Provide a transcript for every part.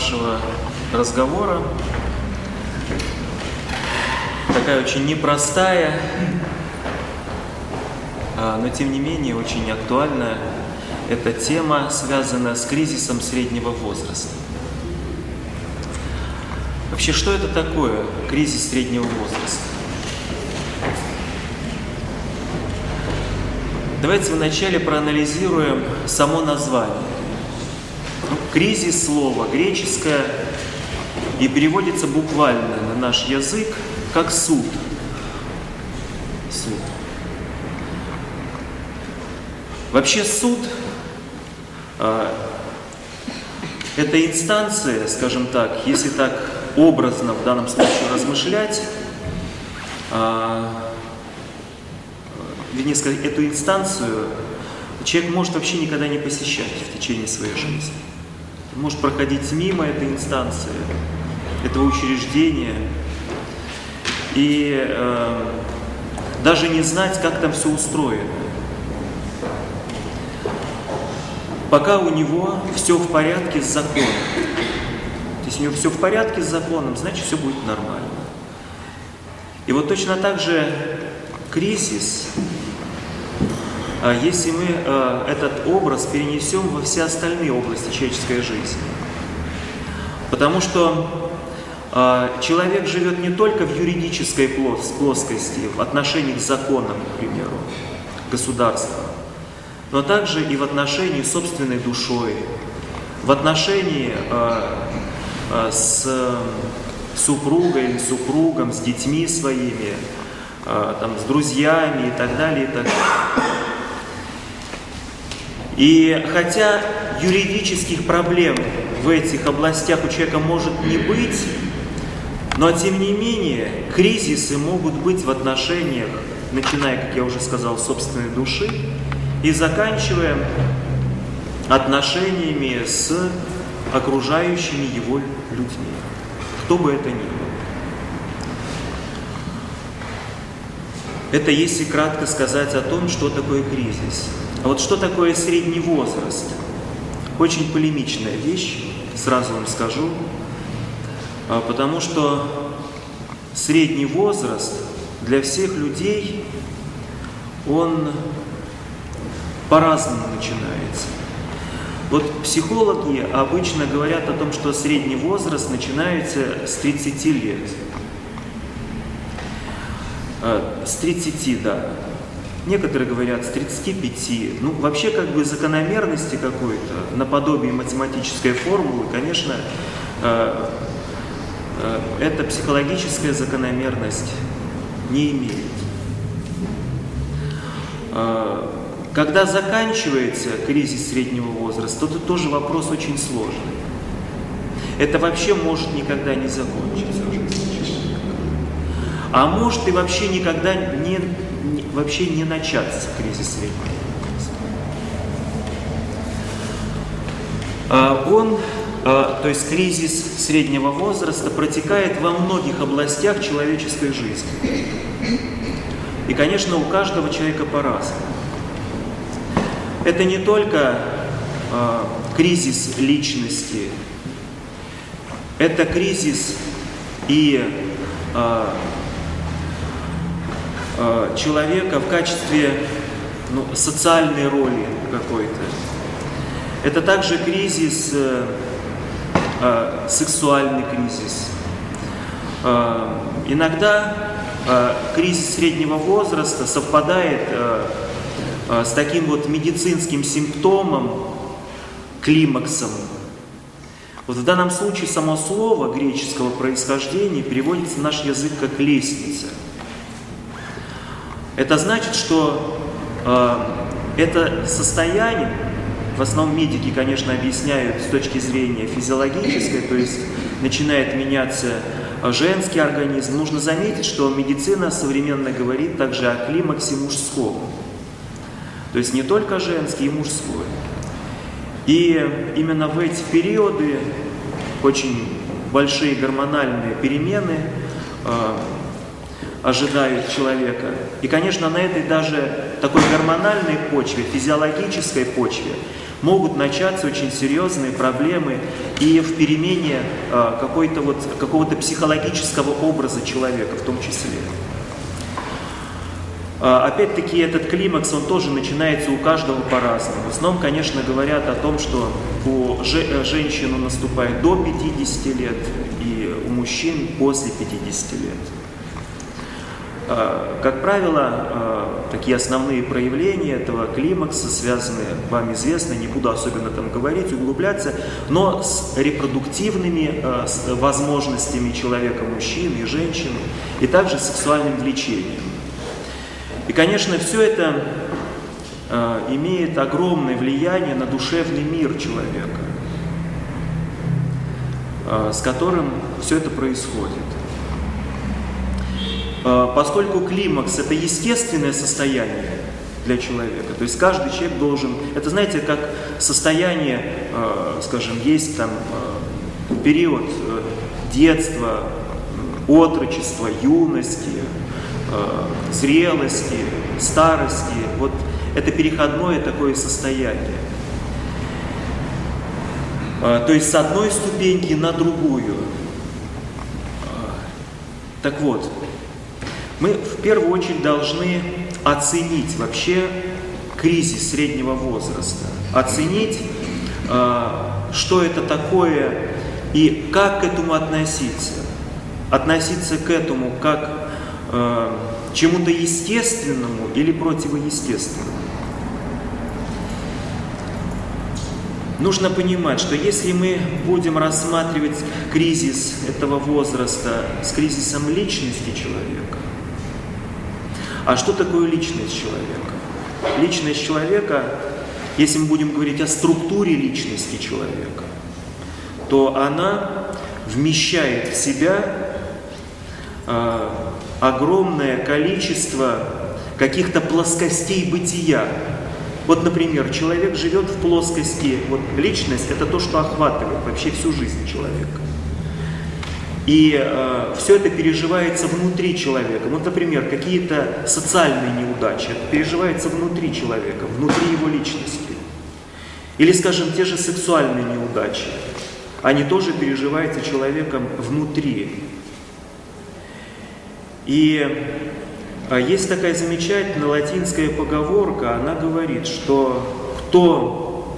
нашего разговора. Такая очень непростая, но тем не менее очень актуальная. Эта тема связана с кризисом среднего возраста. Вообще, что это такое кризис среднего возраста? Давайте вначале проанализируем само название. Кризис — слово греческое и переводится буквально на наш язык как суд. Суд. Вообще суд это инстанция, скажем так, если так образно в данном случае размышлять, вернее сказать, эту инстанцию человек может вообще никогда не посещать в течение своей жизни. Он может проходить мимо этой инстанции, этого учреждения, и даже не знать, как там все устроено. Пока у него все в порядке с законом. Если у него все в порядке с законом, значит, все будет нормально. И вот точно так же кризис, если мы этот образ перенесем во все остальные области человеческой жизни. Потому что человек живет не только в юридической плоскости, в отношениях с законом, к примеру, государства, но также и в отношении с собственной душой, в отношении с супругой или супругом, с детьми своими, там, с друзьями и так далее, и так далее. И хотя юридических проблем в этих областях у человека может не быть, но тем не менее кризисы могут быть в отношениях, начиная, как я уже сказал, с собственной души и заканчивая отношениями с окружающими его людьми, кто бы это ни был. Это если кратко сказать о том, что такое кризис. А вот что такое средний возраст? Очень полемичная вещь, сразу вам скажу, потому что средний возраст для всех людей, он по-разному начинается. Вот психологи обычно говорят о том, что средний возраст начинается с 30 лет. С 30, да. Некоторые говорят с 35. Ну, вообще, как бы закономерности какой-то, наподобие математической формулы, конечно, эта психологическая закономерность не имеет. Когда заканчивается кризис среднего возраста, то тут тоже вопрос очень сложный. Это вообще может никогда не закончиться в жизни человека. А может и вообще никогда не начаться кризис среднего возраста. То есть кризис среднего возраста протекает во многих областях человеческой жизни. И, конечно, у каждого человека по-разному. Это не только кризис личности, это кризис и человека в качестве социальной роли какой-то. Это также кризис, сексуальный кризис. Иногда кризис среднего возраста совпадает с таким вот медицинским симптомом, климаксом. Вот в данном случае само слово греческого происхождения переводится на наш язык как «лестница». Это значит, что это состояние, в основном медики, конечно, объясняют с точки зрения физиологической, то есть начинает меняться женский организм. Нужно заметить, что медицина современно говорит также о климаксе мужском. То есть не только женский, и мужской. И именно в эти периоды очень большие гормональные перемены ожидают человека. И, конечно, на этой даже такой гормональной почве, физиологической почве, могут начаться очень серьезные проблемы и в перемене какого-то психологического образа человека в том числе. Опять-таки этот климакс, он тоже начинается у каждого по-разному. В основном, конечно, говорят о том, что у женщин он наступает до 50 лет и у мужчин после 50 лет. Как правило, такие основные проявления этого климакса связаны, вам известно, не буду особенно там говорить, углубляться, но с репродуктивными возможностями человека, мужчины и женщины, и также сексуальным влечением. И, конечно, все это имеет огромное влияние на душевный мир человека, с которым все это происходит. Поскольку климакс – это естественное состояние для человека, то есть каждый человек должен… Это, знаете, как состояние, скажем, есть там период детства, отрочества, юности, зрелости, старости. Вот это переходное такое состояние. То есть с одной ступеньки на другую. Так вот, мы в первую очередь должны оценить вообще кризис среднего возраста, оценить, что это такое и как к этому относиться. Относиться к этому как к чему-то естественному или противоестественному. Нужно понимать, что если мы будем рассматривать кризис этого возраста с кризисом личности человека, а что такое личность человека? Личность человека, если мы будем говорить о структуре личности человека, то она вмещает в себя огромное количество каких-то плоскостей бытия. Вот, например, человек живет в плоскости, вот личность – это то, что охватывает вообще всю жизнь человека. И все это переживается внутри человека. Вот, например, какие-то социальные неудачи, это переживается внутри человека, внутри его личности. Или, скажем, те же сексуальные неудачи, они тоже переживаются человеком внутри. И есть такая замечательная латинская поговорка, она говорит, что кто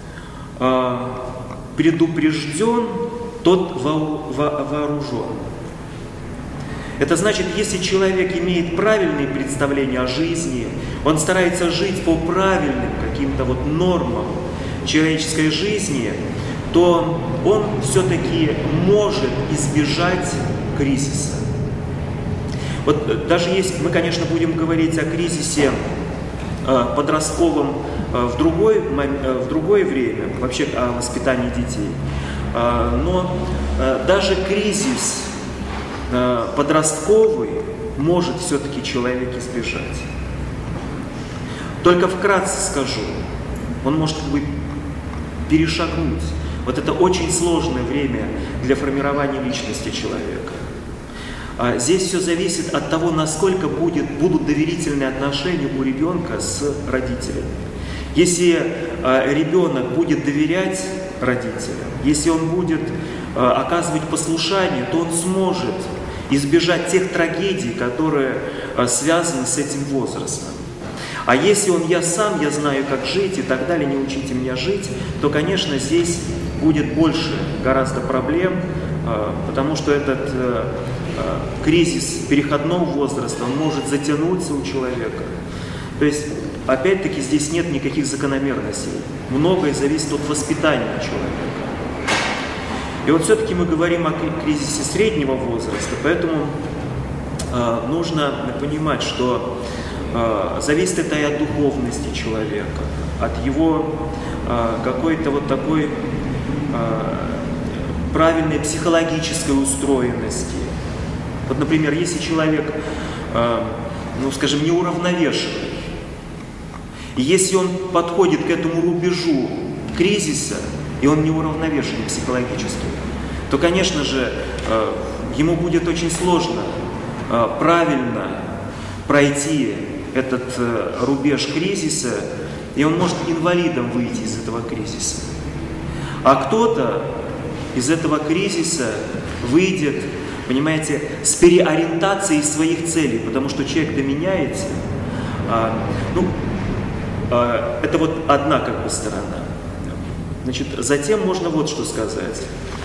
предупрежден, тот вооружен. Это значит, если человек имеет правильные представления о жизни, он старается жить по правильным каким-то вот нормам человеческой жизни, то он все-таки может избежать кризиса. Вот даже если мы, конечно, будем говорить о кризисе подростковом в другое время, вообще о воспитании детей, но даже кризис подростковый может все-таки человек избежать. Только вкратце скажу, он может как бы перешагнуть. Вот это очень сложное время для формирования личности человека. Здесь все зависит от того, насколько будут доверительные отношения у ребенка с родителями. Если ребенок будет доверять родителям, если он будет оказывать послушание, то он сможет избежать тех трагедий, которые связаны с этим возрастом. А если он я знаю, как жить и так далее, не учите меня жить, то, конечно, здесь будет больше гораздо проблем, потому что этот кризис переходного возраста, он может затянуться у человека. То есть, опять-таки, здесь нет никаких закономерностей. Многое зависит от воспитания человека. И вот все-таки мы говорим о кризисе среднего возраста, поэтому нужно понимать, что зависит это и от духовности человека, от его какой-то вот такой правильной психологической устроенности. Вот, например, если человек, скажем, неуравновешенный, и если он подходит к этому рубежу кризиса, и он неуравновешенный психологически, то, конечно же, ему будет очень сложно правильно пройти этот рубеж кризиса и он может инвалидом выйти из этого кризиса. А кто-то из этого кризиса выйдет, понимаете, с переориентацией своих целей, потому что человек доменяется. Это вот одна как бы сторона. Значит, затем можно вот что сказать.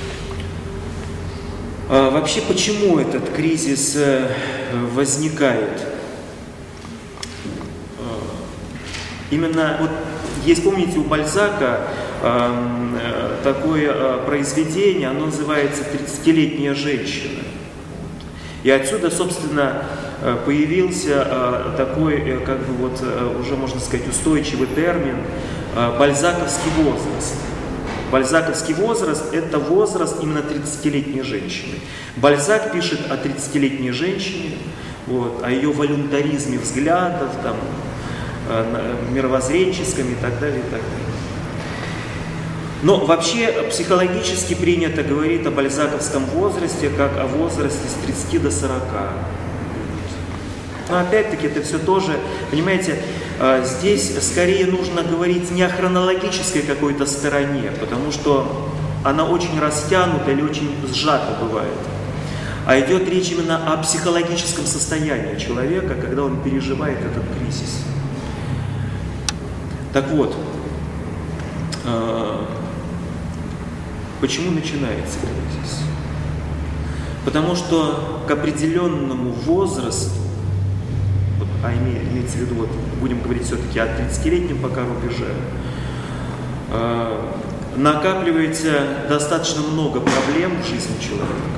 Вообще, почему этот кризис возникает? Именно вот есть, помните, у Бальзака такое произведение, оно называется «30-летняя женщина». И отсюда, собственно, появился такой, как бы вот, уже можно сказать, устойчивый термин «бальзаковский возраст». Бальзаковский возраст – это возраст именно 30-летней женщины. Бальзак пишет о 30-летней женщине, вот, о ее волюнтаризме взглядов, там, мировоззренческом и так далее, и так далее. Но вообще психологически принято говорить о бальзаковском возрасте как о возрасте с 30 до 40. Но опять-таки это все тоже, понимаете, здесь скорее нужно говорить не о хронологической какой-то стороне, потому что она очень растянута или очень сжата бывает. А идет речь именно о психологическом состоянии человека, когда он переживает этот кризис. Так вот, почему начинается кризис? Потому что к определенному возрасту, имеется в виду, вот, будем говорить все-таки о 30-летнем пока рубеже, накапливается достаточно много проблем в жизни человека.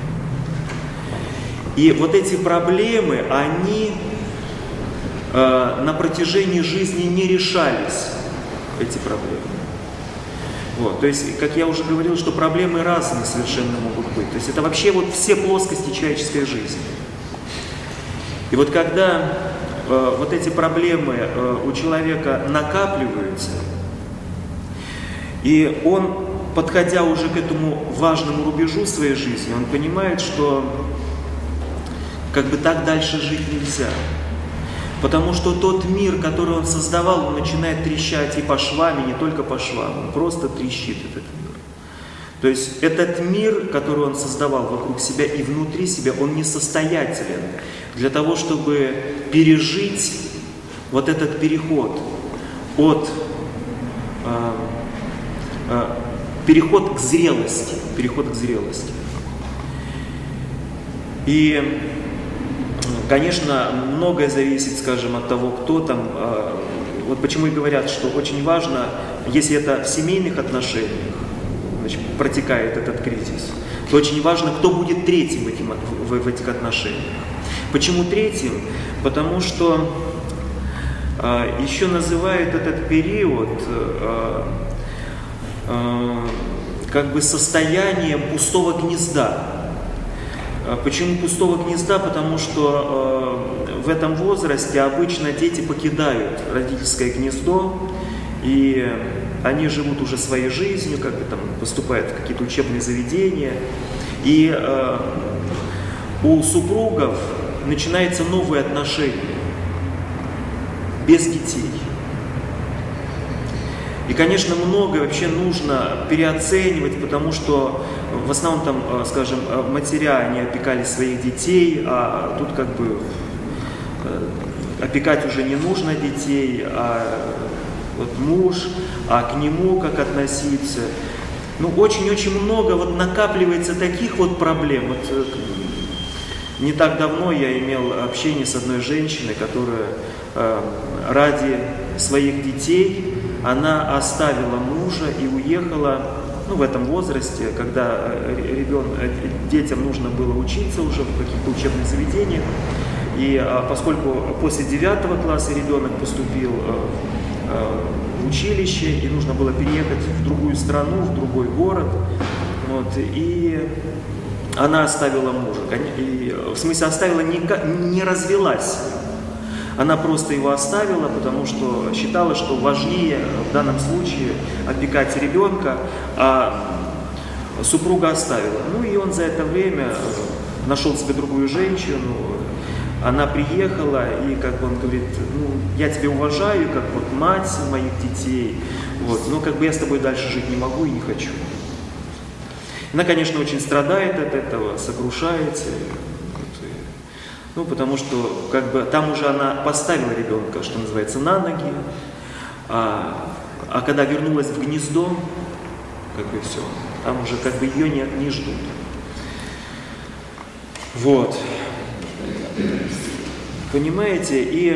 И вот эти проблемы, они на протяжении жизни не решались, эти проблемы. Вот, то есть, как я уже говорил, что проблемы разные совершенно могут быть. То есть это вообще вот все плоскости человеческой жизни. И вот когда вот эти проблемы у человека накапливаются, и он, подходя уже к этому важному рубежу своей жизни, он понимает, что как бы так дальше жить нельзя. Потому что тот мир, который он создавал, он начинает трещать и по швам, и не только по швам, он просто трещит этот мир. То есть этот мир, который он создавал вокруг себя и внутри себя, он несостоятелен для того, чтобы пережить вот этот переход от переход к зрелости, И, конечно, многое зависит, скажем, от того, кто там. Вот почему и говорят, что очень важно, если это в семейных отношениях, значит, протекает этот кризис, то очень важно, кто будет третьим в этих отношениях. Почему третьим? Потому что еще называют этот период как бы состоянием пустого гнезда. Почему пустого гнезда? Потому что в этом возрасте обычно дети покидают родительское гнездо, и они живут уже своей жизнью, как бы там поступают в какие-то учебные заведения, и у супругов начинаются новые отношения без детей. И, конечно, многое вообще нужно переоценивать, потому что в основном там, скажем, матеря, они опекали своих детей, а тут как бы опекать уже не нужно детей, а вот муж, а к нему как относиться. Ну, очень-очень много вот накапливается таких вот проблем. Вот, не так давно я имел общение с одной женщиной, которая ради своих детей, она оставила мужа и уехала, ну, в этом возрасте, когда детям нужно было учиться уже в каких-то учебных заведениях. И поскольку после 9 класса ребенок поступил в училище, и нужно было переехать в другую страну, в другой город, вот, и она оставила мужа. И, в смысле, оставила, не развелась. Она просто его оставила, потому что считала, что важнее в данном случае опекать ребенка, а супруга оставила. Ну и он за это время нашел себе другую женщину, она приехала, и как бы он говорит, ну, я тебя уважаю, как вот мать моих детей, вот, но как бы я с тобой дальше жить не могу и не хочу. Она, конечно, очень страдает от этого, сокрушается, ну, потому что как бы там уже она поставила ребенка, что называется, на ноги, а когда вернулась в гнездо, как бы все, там уже как бы ее не ждут. Вот. Понимаете, и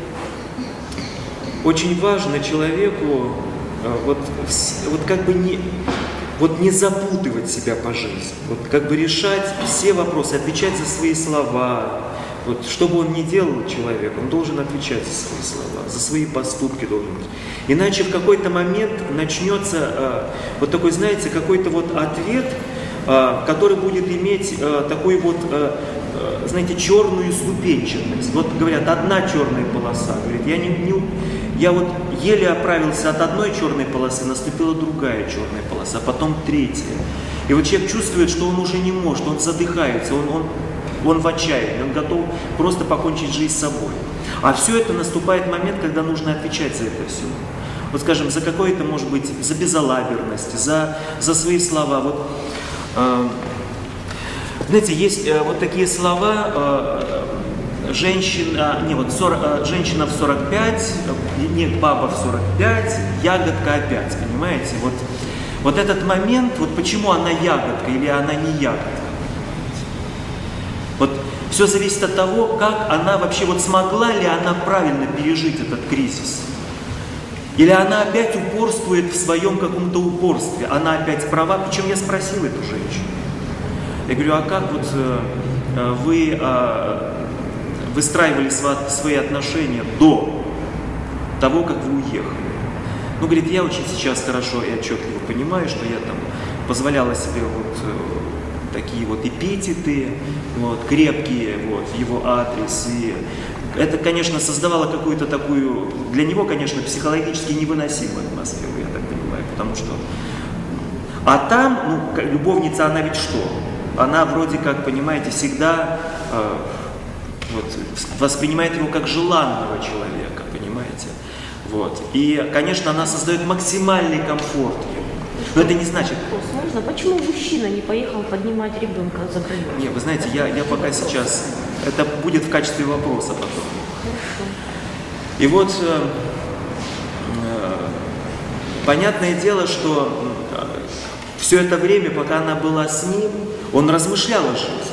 очень важно человеку вот как бы не запутывать себя по жизни, вот как бы решать все вопросы, отвечать за свои слова. Вот, что бы он ни делал, человек, он должен отвечать за свои слова, за свои поступки должен быть. Иначе в какой-то момент начнется вот такой, знаете, какой-то вот ответ, который будет иметь такой вот, знаете, черную ступенчатость. Вот говорят, одна черная полоса. Говорит, я вот еле оправился от одной черной полосы, наступила другая черная полоса, потом третья. И вот человек чувствует, что он уже не может, он задыхается, он в отчаянии, он готов просто покончить жизнь с собой. А все это наступает момент, когда нужно отвечать за это все. Вот скажем, за какое-то, может быть, за безалаберность, за свои слова. Вот, знаете, есть вот такие слова, женщина в 45, нет, баба в 45, ягодка опять, понимаете? Вот этот момент, вот почему она ягодка или она не ягодка. Вот все зависит от того, как она вообще, вот смогла ли она правильно пережить этот кризис. Или она опять упорствует в своем каком-то упорстве, она опять права. Причем я спросил эту женщину. Я говорю, а как вот вы выстраивали свои отношения до того, как вы уехали? Ну, говорит, я очень сейчас хорошо и отчетливо понимаю, что я там позволяла себе вот такие вот эпитеты, вот, крепкие вот, в его адрес. И это, конечно, создавало какую-то такую, для него, конечно, психологически невыносимую атмосферу, я так понимаю, потому что... А там, ну, любовница, она ведь что? Она вроде как, понимаете, всегда вот, воспринимает его как желанного человека, понимаете? Вот. И, конечно, она создает максимальный комфорт ему. Но это не значит... Можно? Почему мужчина не поехал поднимать ребенка за границу? Нет, вы знаете, я пока сейчас... Это будет в качестве вопроса потом. Хорошо. И вот понятное дело, что все это время, пока она была с ним, он размышлял о жизни.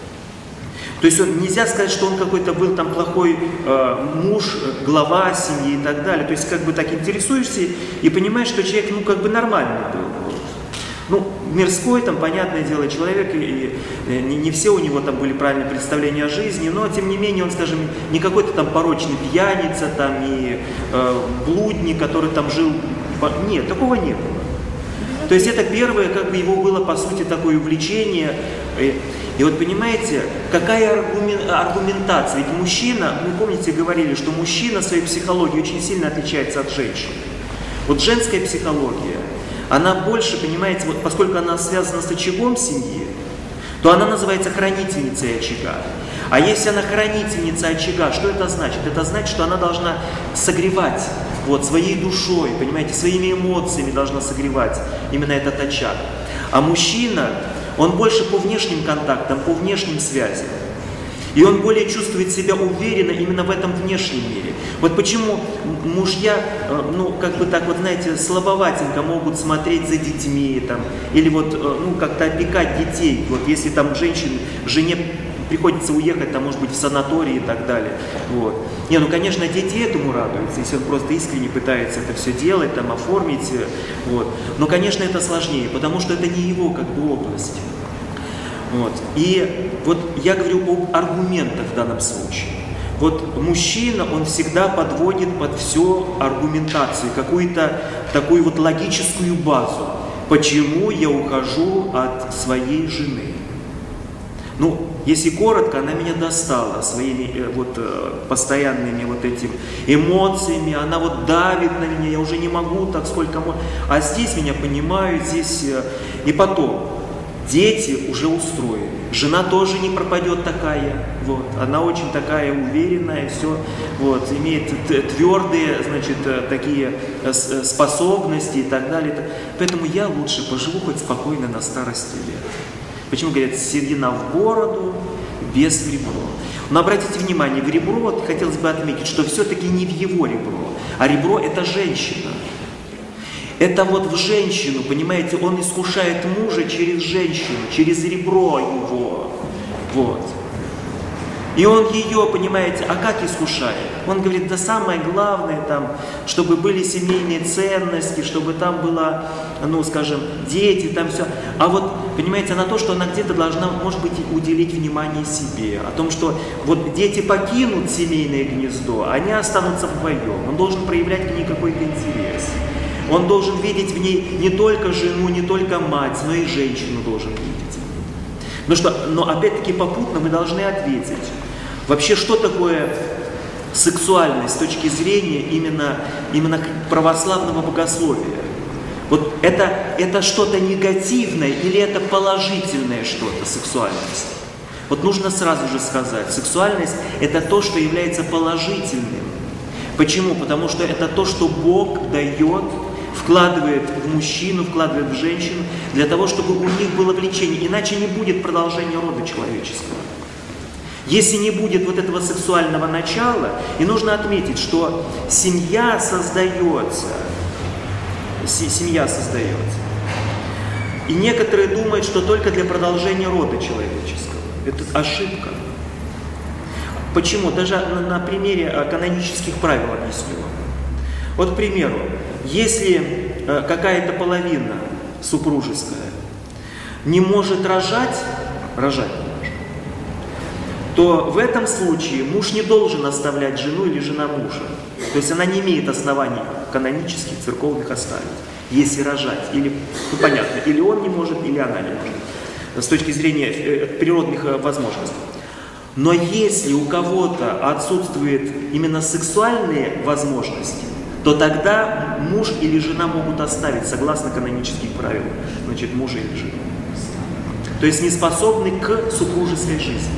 То есть нельзя сказать, что он какой-то был там плохой муж, глава семьи и так далее. То есть как бы так интересуешься и понимаешь, что человек, ну, как бы нормальный был. Вот. Ну, мирской, там, понятное дело, человек, и не все у него там были правильные представления о жизни, но, тем не менее, он, скажем, не какой-то там порочный пьяница, там, и блудник, который там жил. Нет, такого не было. То есть это первое, как бы его было, по сути, такое увлечение. И вот понимаете, какая аргументация? Ведь мужчина, мы, помните, говорили, что мужчина своей психологией очень сильно отличается от женщины. Вот женская психология, она больше, понимаете, вот поскольку она связана с очагом семьи, то она называется хранительницей очага. А если она хранительница очага, что это значит? Это значит, что она должна согревать вот, своей душой, понимаете, своими эмоциями должна согревать именно этот очаг. А мужчина, он больше по внешним контактам, по внешним связям. И он более чувствует себя уверенно именно в этом внешнем мире. Вот почему мужья, ну, как бы так вот, знаете, слабоватенько могут смотреть за детьми, там, или вот, ну, как-то опекать детей. Вот если там жене приходится уехать, там, может быть, в санаторий и так далее. Вот. Не, ну, конечно, дети этому радуются, если он просто искренне пытается это все делать, там, оформить. Вот. Но, конечно, это сложнее, потому что это не его, как бы, область. Вот. И вот я говорю об аргументах в данном случае. Вот мужчина, он всегда подводит под всю аргументацию, какую-то такую вот логическую базу. Почему я ухожу от своей жены? Ну, если коротко, она меня достала своими вот постоянными вот этими эмоциями, она вот давит на меня, я уже не могу так сколько можно. А здесь меня понимают, здесь и потом. Дети уже устроены. Жена тоже не пропадет такая. Вот. Она очень такая уверенная, все, вот, имеет твердые, значит, такие способности и так далее. Поэтому я лучше поживу хоть спокойно на старости лет. Почему говорят, седина в бороду, без в ребро. Но обратите внимание, в ребро, вот хотелось бы отметить, что все-таки не в его ребро, а ребро это женщина. Это вот в женщину, понимаете, он искушает мужа через женщину, через ребро его. Вот. И он ее, понимаете, а как искушает? Он говорит, да самое главное там, чтобы были семейные ценности, чтобы там было, ну, скажем, дети, там все. А вот, понимаете, на то, что она где-то должна, может быть, уделить внимание себе. О том, что вот дети покинут семейное гнездо, они останутся вдвоем. Он должен проявлять к ней какой-то интерес. Он должен видеть в ней не только жену, не только мать, но и женщину должен видеть. Но опять-таки попутно мы должны ответить, вообще что такое сексуальность с точки зрения именно православного богословия? Вот это что-то негативное или это положительное что-то, сексуальность? Вот нужно сразу же сказать, сексуальность это то, что является положительным. Почему? Потому что это то, что Бог дает, вкладывает в мужчину, вкладывает в женщину, для того, чтобы у них было влечение. Иначе не будет продолжения рода человеческого. Если не будет вот этого сексуального начала, и нужно отметить, что семья создается. И некоторые думают, что только для продолжения рода человеческого. Это ошибка. Почему? Даже на примере канонических правил объясню. Вот, к примеру, если какая-то половина супружеская не может рожать не может, то в этом случае муж не должен оставлять жену или жена мужа. То есть она не имеет оснований канонических, церковных оставить, если рожать. Или, ну понятно, или он не может, или она не может. С точки зрения природных возможностей. Но если у кого-то отсутствуют именно сексуальные возможности, то тогда муж или жена могут оставить, согласно канонических правил, значит, мужа или жену. То есть не способны к супружеской жизни.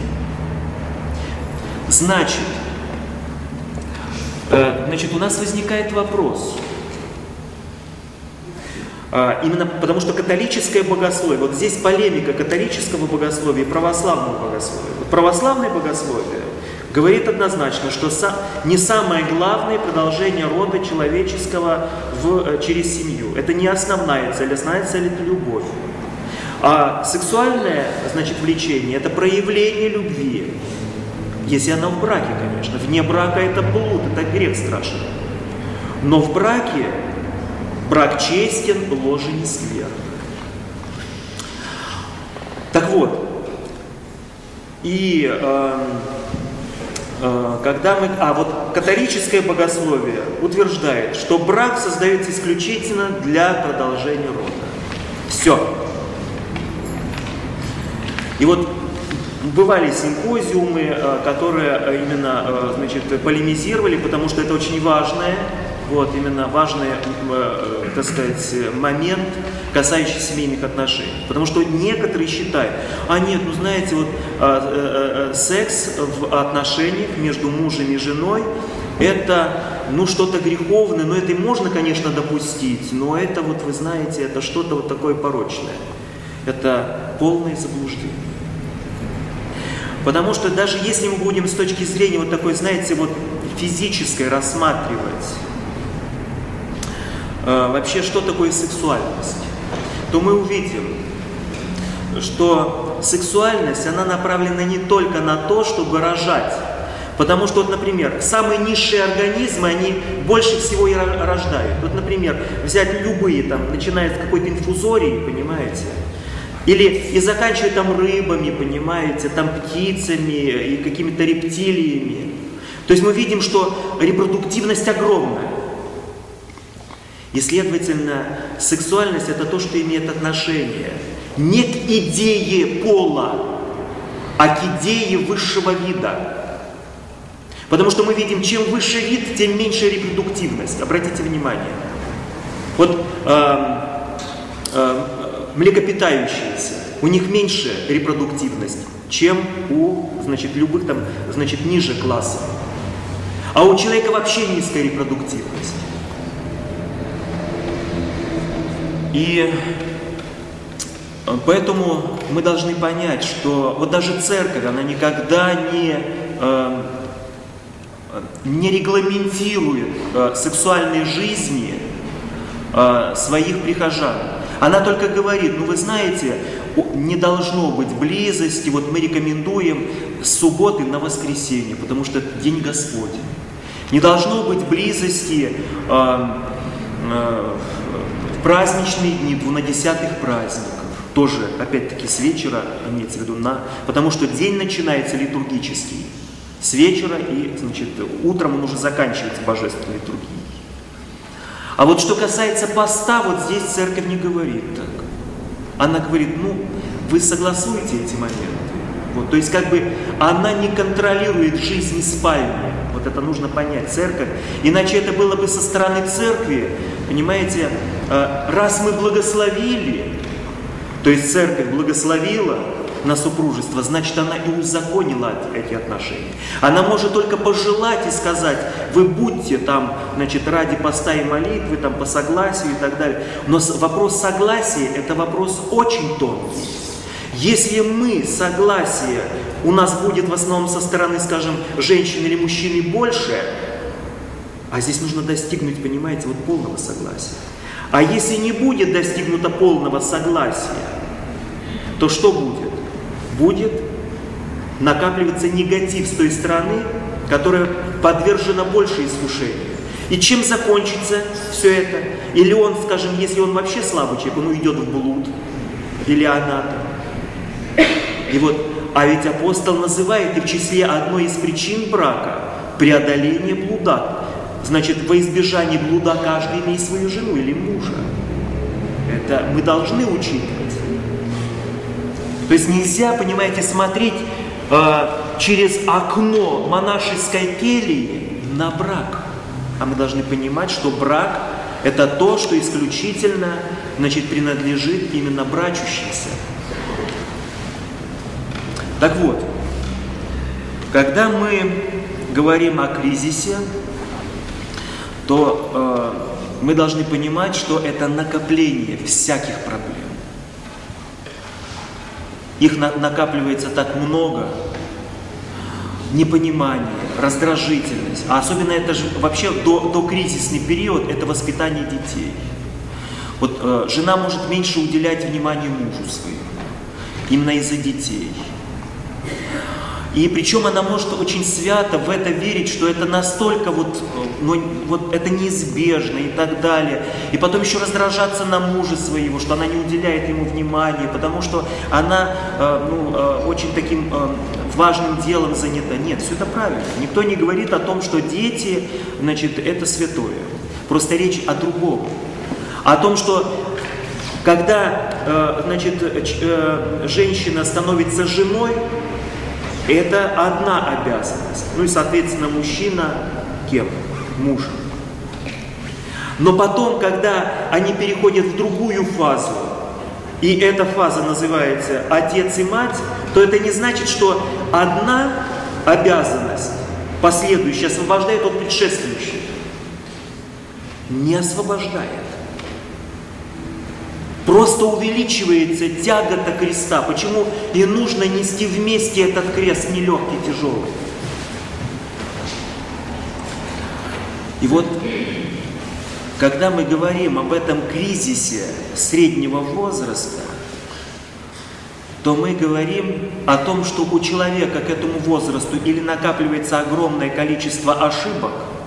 Значит, у нас возникает вопрос. Именно потому что католическое богословие, вот здесь полемика католического богословия и православного богословия. Вот православное богословие говорит однозначно, что не самое главное продолжение рода человеческого через семью. Это не основная цель это любовь. А сексуальное, значит, влечение – это проявление любви. Если она в браке, конечно. Вне брака это блуд, это грех страшный. Но в браке брак честен, ложе не скверно. Так вот, и когда вот католическое богословие утверждает, что брак создается исключительно для продолжения рода. Все. И вот бывали симпозиумы, которые именно, значит, полемизировали, потому что это очень важное, вот, именно важный, так сказать, момент, касающийся семейных отношений. Потому что некоторые считают, нет, ну знаете, вот секс в отношениях между мужем и женой, это, ну, что-то греховное, но это можно, конечно, допустить, но это, вот, вы знаете, это что-то вот такое порочное. Это полное заблуждение. Потому что даже если мы будем с точки зрения вот такой, знаете, вот физической рассматривать вообще, что такое сексуальность, то мы увидим, что сексуальность, она направлена не только на то, чтобы рожать. Потому что, вот, например, самые низшие организмы, они больше всего и рождают. Вот, например, взять любые, там, начиная с какой-то инфузории, понимаете, и заканчивая там рыбами, понимаете, там птицами и какими-то рептилиями. То есть мы видим, что репродуктивность огромная. И, следовательно, сексуальность – это то, что имеет отношение не к идее пола, а к идее высшего вида. Потому что мы видим, чем выше вид, тем меньше репродуктивность. Обратите внимание. Вот млекопитающиеся. у них меньше репродуктивность, чем у, значит, любых там, значит, ниже классов. А у человека вообще низкая репродуктивность. И поэтому мы должны понять, что вот даже церковь, она никогда не регламентирует сексуальной жизни своих прихожан. Она только говорит, ну вы знаете, не должно быть близости, вот мы рекомендуем с субботы на воскресенье, потому что это день Господень. Не должно быть близости в праздничные дни, двунадесятых праздников. Тоже, опять-таки, с вечера, имеется в виду, потому что день начинается литургический. С вечера и, значит, утром он уже заканчивается божественной литургией. А вот что касается поста, вот здесь церковь не говорит так. Она говорит, ну, вы согласуете эти моменты. Вот, то есть, как бы, она не контролирует жизнь спальни. Вот это нужно понять, церковь. Иначе это было бы со стороны церкви, понимаете, раз мы благословили, то есть церковь благословила на супружество, значит, она и узаконила эти отношения. Она может только пожелать и сказать, вы будьте там, значит, ради поста и молитвы, там, по согласию и так далее. Но вопрос согласия – это вопрос очень тонкий. Если мы согласие, у нас будет в основном со стороны, скажем, женщины или мужчины больше, а здесь нужно достигнуть, понимаете, вот полного согласия. А если не будет достигнуто полного согласия, то что будет? Будет накапливаться негатив с той стороны, которая подвержена больше искушению. И чем закончится все это? Или он, скажем, если он вообще слабый человек, он уйдет в блуд, или она. И вот, а ведь апостол называет и в числе одной из причин брака преодоление блуда. Значит, во избежание блуда каждый имеет свою жену или мужа. Это мы должны учитывать. То есть нельзя, понимаете, смотреть через окно монашеской кельи на брак. А мы должны понимать, что брак – это то, что исключительно, значит, принадлежит именно брачущимся. Так вот, когда мы говорим о кризисе, то мы должны понимать, что это накопление всяких проблем. Их накапливается так много, непонимание, раздражительность. А особенно это же вообще до кризисный период, это воспитание детей. Вот жена может меньше уделять внимания мужу своему, именно из-за детей. И причем она может очень свято в это верить, что это настолько вот это неизбежно и так далее. И потом еще раздражаться на мужа своего, что она не уделяет ему внимания, потому что она очень таким важным делом занята. Нет, все это правильно. Никто не говорит о том, что дети, значит, это святое. Просто речь о другом. О том, что когда, значит, женщина становится женой, это одна обязанность. Ну и, соответственно, мужчина кем? Мужем. Но потом, когда они переходят в другую фазу, и эта фаза называется отец и мать, то это не значит, что одна обязанность последующая освобождает от предшествующей. Не освобождает. Просто увеличивается тягота креста. Почему и нужно нести вместе этот крест, нелегкий, тяжелый. И вот, когда мы говорим об этом кризисе среднего возраста, то мы говорим о том, что у человека к этому возрасту или накапливается огромное количество ошибок,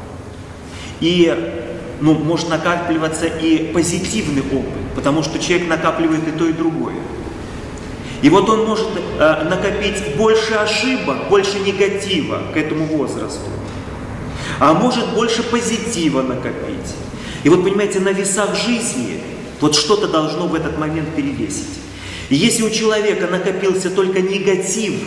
и может накапливаться и позитивный опыт, потому что человек накапливает и то, и другое. И вот он может накопить больше ошибок, больше негатива к этому возрасту, а может больше позитива накопить. И вот, понимаете, на весах жизни вот что-то должно в этот момент перевесить. И если у человека накопился только негатив,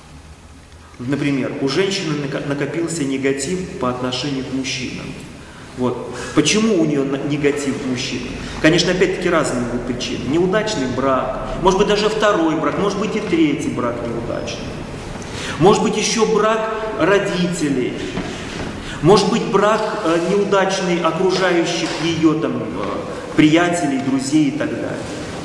например, у женщины накопился негатив по отношению к мужчинам, Вот. Почему у нее негатив мужчины? Конечно, опять-таки разные будут причины. Неудачный брак, может быть даже второй брак, может быть и третий брак неудачный. Может быть еще брак родителей. Может быть брак неудачный окружающих ее там, приятелей, друзей и так далее.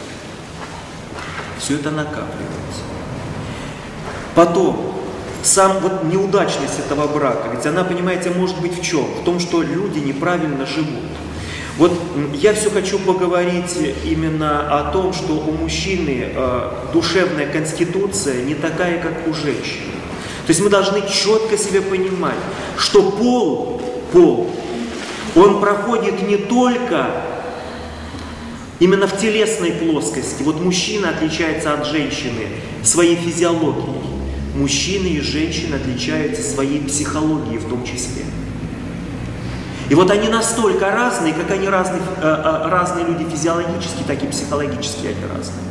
Все это накапливается. Потом, сам вот неудачность этого брака, ведь она, понимаете, может быть в чем? В том, что люди неправильно живут. Вот я все хочу поговорить именно о том, что у мужчины душевная конституция не такая, как у женщины. То есть мы должны четко себе понимать, что пол, он проходит не только именно в телесной плоскости. Вот мужчина отличается от женщины своей физиологией. Мужчины и женщины отличаются своей психологией в том числе. И вот они настолько разные, как они разные люди физиологически, так и психологически они разные.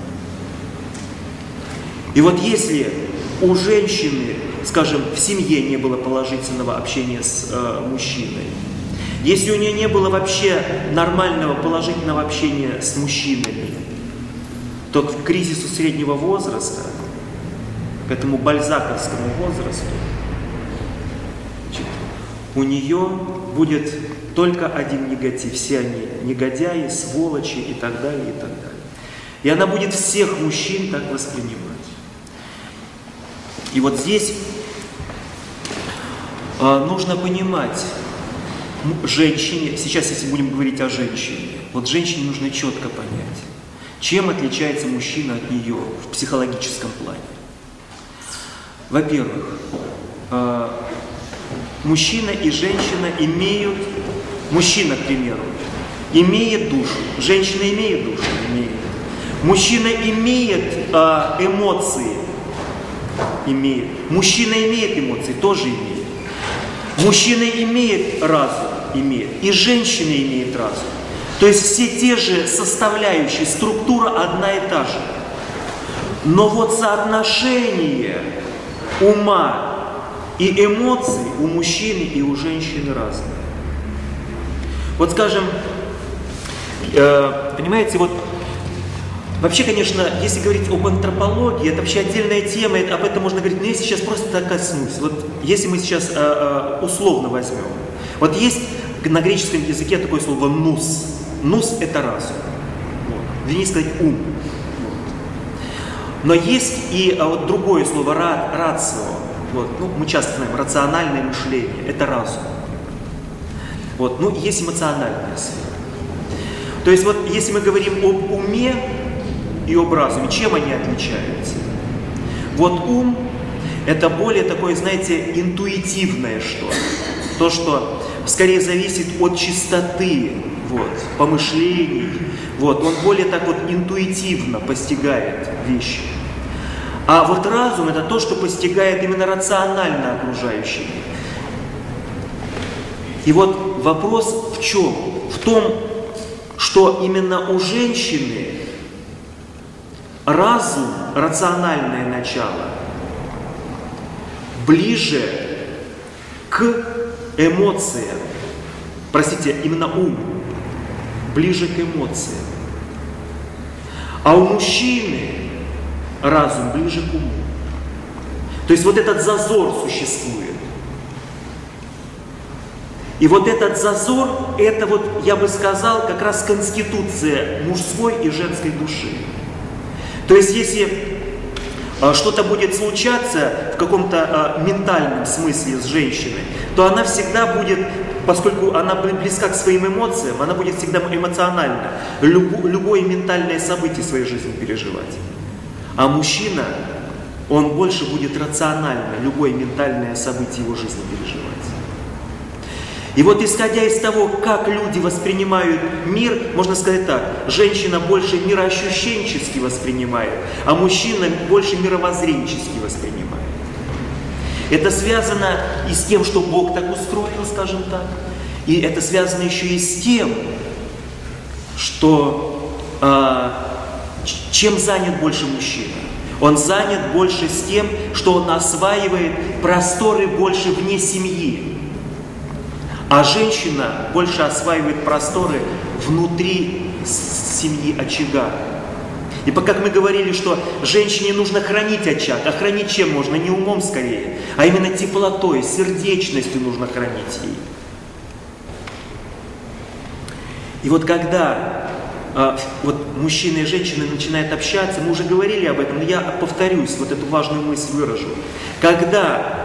И вот если у женщины, скажем, в семье не было положительного общения с мужчиной, если у нее не было вообще нормального положительного общения с мужчинами, то к кризису среднего возраста, к этому бальзаковскому возрасту, у нее будет только один негатив. Все они негодяи, сволочи и так далее, и так далее. И она будет всех мужчин так воспринимать. И вот здесь нужно понимать женщине, сейчас если будем говорить о женщине, вот женщине нужно четко понять, чем отличается мужчина от нее в психологическом плане. Во-первых, мужчина и женщина имеют, мужчина, к примеру, имеет душу, женщина имеет душу, имеет. Мужчина имеет эмоции, имеет. Мужчина имеет эмоции, тоже имеет. Мужчина имеет разум, имеет. И женщина имеет разум. То есть все те же составляющие, структура одна и та же. Но вот соотношение ума и эмоций у мужчины и у женщины разные. Вот скажем, понимаете, вот вообще, конечно, если говорить об антропологии, это вообще отдельная тема, об этом можно говорить, но я сейчас просто так коснусь. Вот если мы сейчас условно возьмем. Вот есть на греческом языке такое слово «нус». «Нус» — это разум. Вот. Вернее сказать, ум. Вот. Но есть и вот другое слово «рацио». Вот. Ну, мы часто знаем, рациональное мышление — это разум. Вот. Ну, есть эмоциональная сфера. То есть вот если мы говорим об уме и об разуме, чем они отличаются? Вот ум — это более такое, знаете, интуитивное что-то. То, что скорее зависит от чистоты вот, помышлений. Вот. Он более так вот интуитивно постигает вещи. А вот разум — это то, что постигает именно рационально окружающий мир. И вот вопрос в чем? В том, что именно у женщины разум, рациональное начало, ближе к эмоциям. Простите, именно ум ближе к эмоциям. А у мужчины разум ближе к уму. То есть вот этот зазор существует. И вот этот зазор, это вот, я бы сказал, как раз конституция мужской и женской души. То есть если что-то будет случаться в каком-то ментальном смысле с женщиной, то она всегда будет, поскольку она близка к своим эмоциям, она будет всегда эмоционально любое ментальное событие в своей жизни переживать. А мужчина, он больше будет рационально любое ментальное событие его жизни переживать. И вот исходя из того, как люди воспринимают мир, можно сказать так, женщина больше мироощущенчески воспринимает, а мужчина больше мировоззренчески воспринимает. Это связано и с тем, что Бог так устроил, скажем так, и это связано еще и с тем, что чем занят больше мужчина. Он занят больше с тем, что он осваивает просторы больше вне семьи. А женщина больше осваивает просторы внутри семьи, очага. И как мы говорили, что женщине нужно хранить очаг, а хранить чем можно? Не умом скорее, а именно теплотой, сердечностью нужно хранить ей. И вот когда вот мужчина и женщина начинают общаться, мы уже говорили об этом, но я повторюсь, вот эту важную мысль выражу. Когда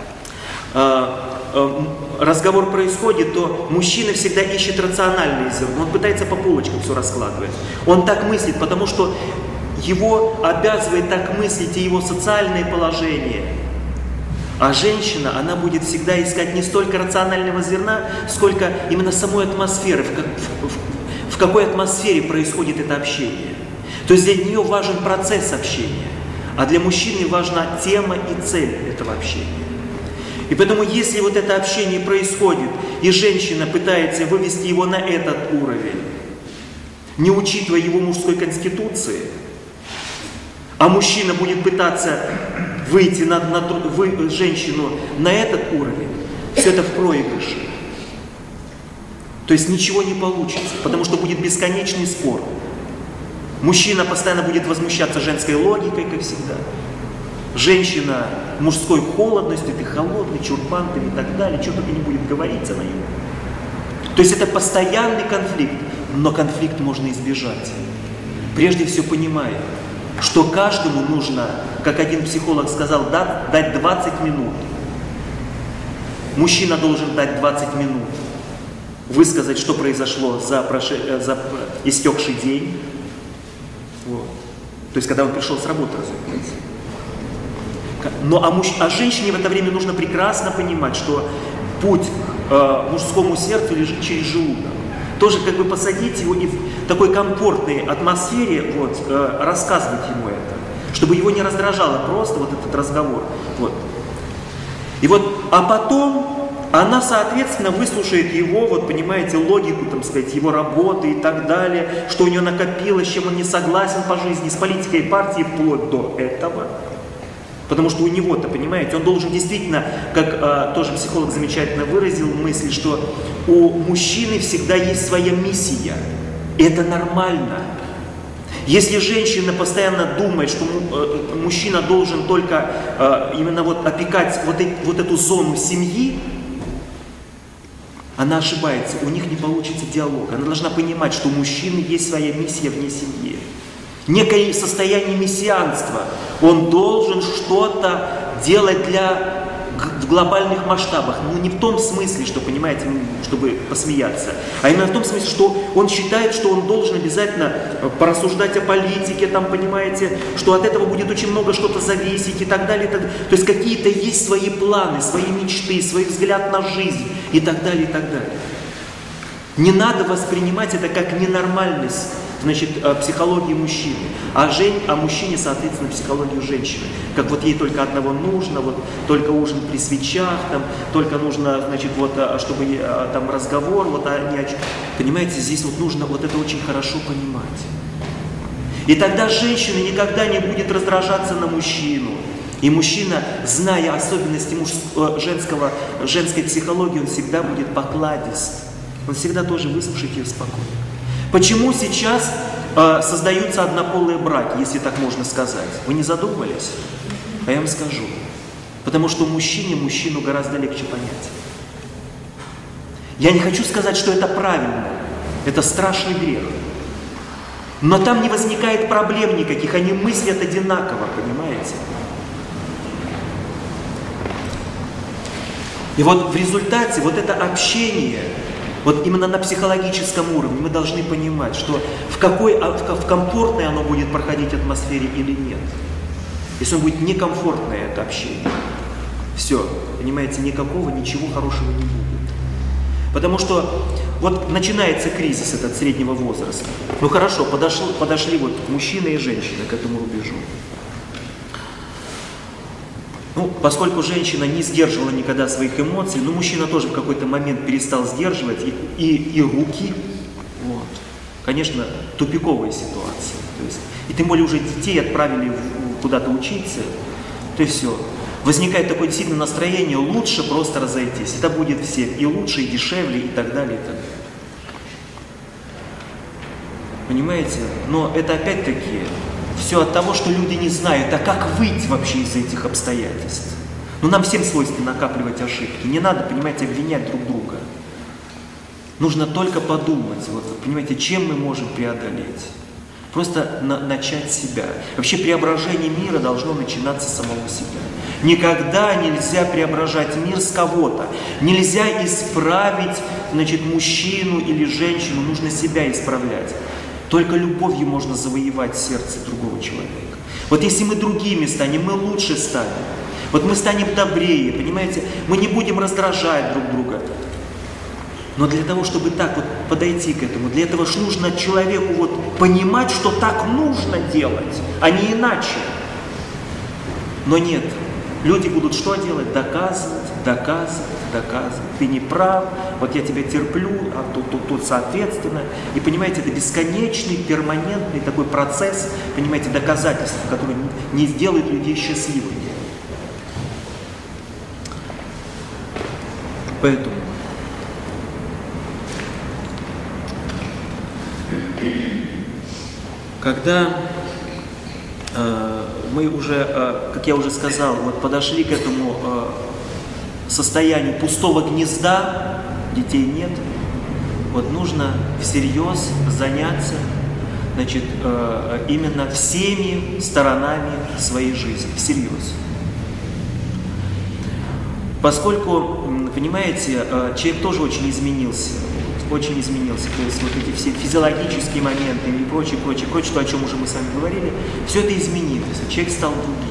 разговор происходит, то мужчина всегда ищет рациональные зерна, он пытается по полочкам все раскладывать. Он так мыслит, потому что его обязывает так мыслить и его социальное положение. А женщина, она будет всегда искать не столько рационального зерна, сколько именно самой атмосферы, в какой атмосфере происходит это общение. То есть для нее важен процесс общения, а для мужчины важна тема и цель этого общения. И поэтому, если вот это общение происходит, и женщина пытается вывести его на этот уровень, не учитывая его мужской конституции, а мужчина будет пытаться выйти на женщину на этот уровень, все это в проигрыше. То есть ничего не получится, потому что будет бесконечный спор. Мужчина постоянно будет возмущаться женской логикой, как всегда. Женщина мужской холодностью, ты холодный, чурбан, и так далее, что только не будет говорить на него. То есть это постоянный конфликт, но конфликт можно избежать. Прежде всего понимая, что каждому нужно, как один психолог сказал, дать 20 минут. Мужчина должен дать 20 минут, высказать, что произошло за истекший день. Вот. То есть, когда он пришел с работы, разумеется. А женщине в это время нужно прекрасно понимать, что путь к мужскому сердцу лежит через желудок. Тоже как бы посадить его и в такой комфортной атмосфере рассказывать ему это, чтобы его не раздражало просто вот этот разговор. Вот. И а потом она, соответственно, выслушает его, понимаете, логику, его работы и так далее, что у нее накопилось, с чем он не согласен по жизни, с политикой партии вплоть до этого. Потому что у него-то, понимаете, он должен действительно, как тоже психолог замечательно выразил мысль, что у мужчины всегда есть своя миссия. И это нормально. Если женщина постоянно думает, что мужчина должен только именно опекать вот эту зону семьи, она ошибается, у них не получится диалог. Она должна понимать, что у мужчины есть своя миссия вне семьи. Некое состояние мессианства. Он должен что-то делать в глобальных масштабах. Но не в том смысле, что, понимаете, чтобы посмеяться, а именно в том смысле, что он считает, что он должен обязательно порассуждать о политике, понимаете, что от этого будет очень много что-то зависеть и так далее. То есть какие-то есть свои планы, свои мечты, свой взгляд на жизнь и так далее, и так далее. Не надо воспринимать это как ненормальность, психологии мужчины, а мужчине, соответственно, психологию женщины. Как ей только одного нужно, только ужин при свечах, только нужно, чтобы разговор, не о чем. Понимаете, здесь нужно это очень хорошо понимать. И тогда женщина никогда не будет раздражаться на мужчину. И мужчина, зная особенности женской психологии, он всегда будет покладист. Он всегда тоже выслушает ее спокойно. Почему сейчас создаются однополые браки, если так можно сказать? Вы не задумывались? А я вам скажу. Потому что мужчину гораздо легче понять. Я не хочу сказать, что это правильно. Это страшный грех. Но там не возникает проблем никаких, они мыслят одинаково, понимаете? И в результате это общение, именно на психологическом уровне мы должны понимать, что в комфортной оно будет проходить атмосфере или нет. Если он будет некомфортное это общение, все, понимаете, ничего хорошего не будет. Потому что начинается кризис этот среднего возраста. Ну хорошо, подошли мужчина и женщина к этому рубежу. Поскольку женщина не сдерживала никогда своих эмоций, мужчина тоже в какой-то момент перестал сдерживать и руки. Конечно, тупиковая ситуация. И тем более уже детей отправили куда-то учиться. То есть все. возникает такое действительно настроение, лучше просто разойтись. Это будет всем и лучше, и дешевле, и так далее, и так далее. Понимаете? Но это опять-таки все от того, что люди не знают, а как выйти вообще из этих обстоятельств. Ну, нам всем свойственно накапливать ошибки. Не надо, понимаете, обвинять друг друга. Нужно только подумать, вот, понимаете, чем мы можем преодолеть. Просто начать с себя. Вообще преображение мира должно начинаться с самого себя. Никогда нельзя преображать мир с кого-то. Нельзя исправить, значит, мужчину или женщину, нужно себя исправлять. Только любовью можно завоевать сердце другого человека. Вот если мы другими станем, мы лучше станем. Вот мы станем добрее, понимаете? Мы не будем раздражать друг друга. Но для того, чтобы так вот подойти к этому, для этого ж нужно человеку вот понимать, что так нужно делать, а не иначе. Но нет. Люди будут что делать? Доказывать, доказывать, доказывать. Ты не прав, вот я тебя терплю, а тут соответственно. И понимаете, это бесконечный, перманентный такой процесс, понимаете, доказательств, который не сделает людей счастливыми. Поэтому когда мы уже, как я уже сказал, вот подошли к этому состоянию пустого гнезда, детей нет, вот нужно всерьез заняться, значит, именно всеми сторонами своей жизни, всерьез. Поскольку, понимаете, человек тоже очень изменился. То есть вот эти все физиологические моменты и прочее, то, о чем уже мы с вами говорили, все это изменилось, человек стал другим.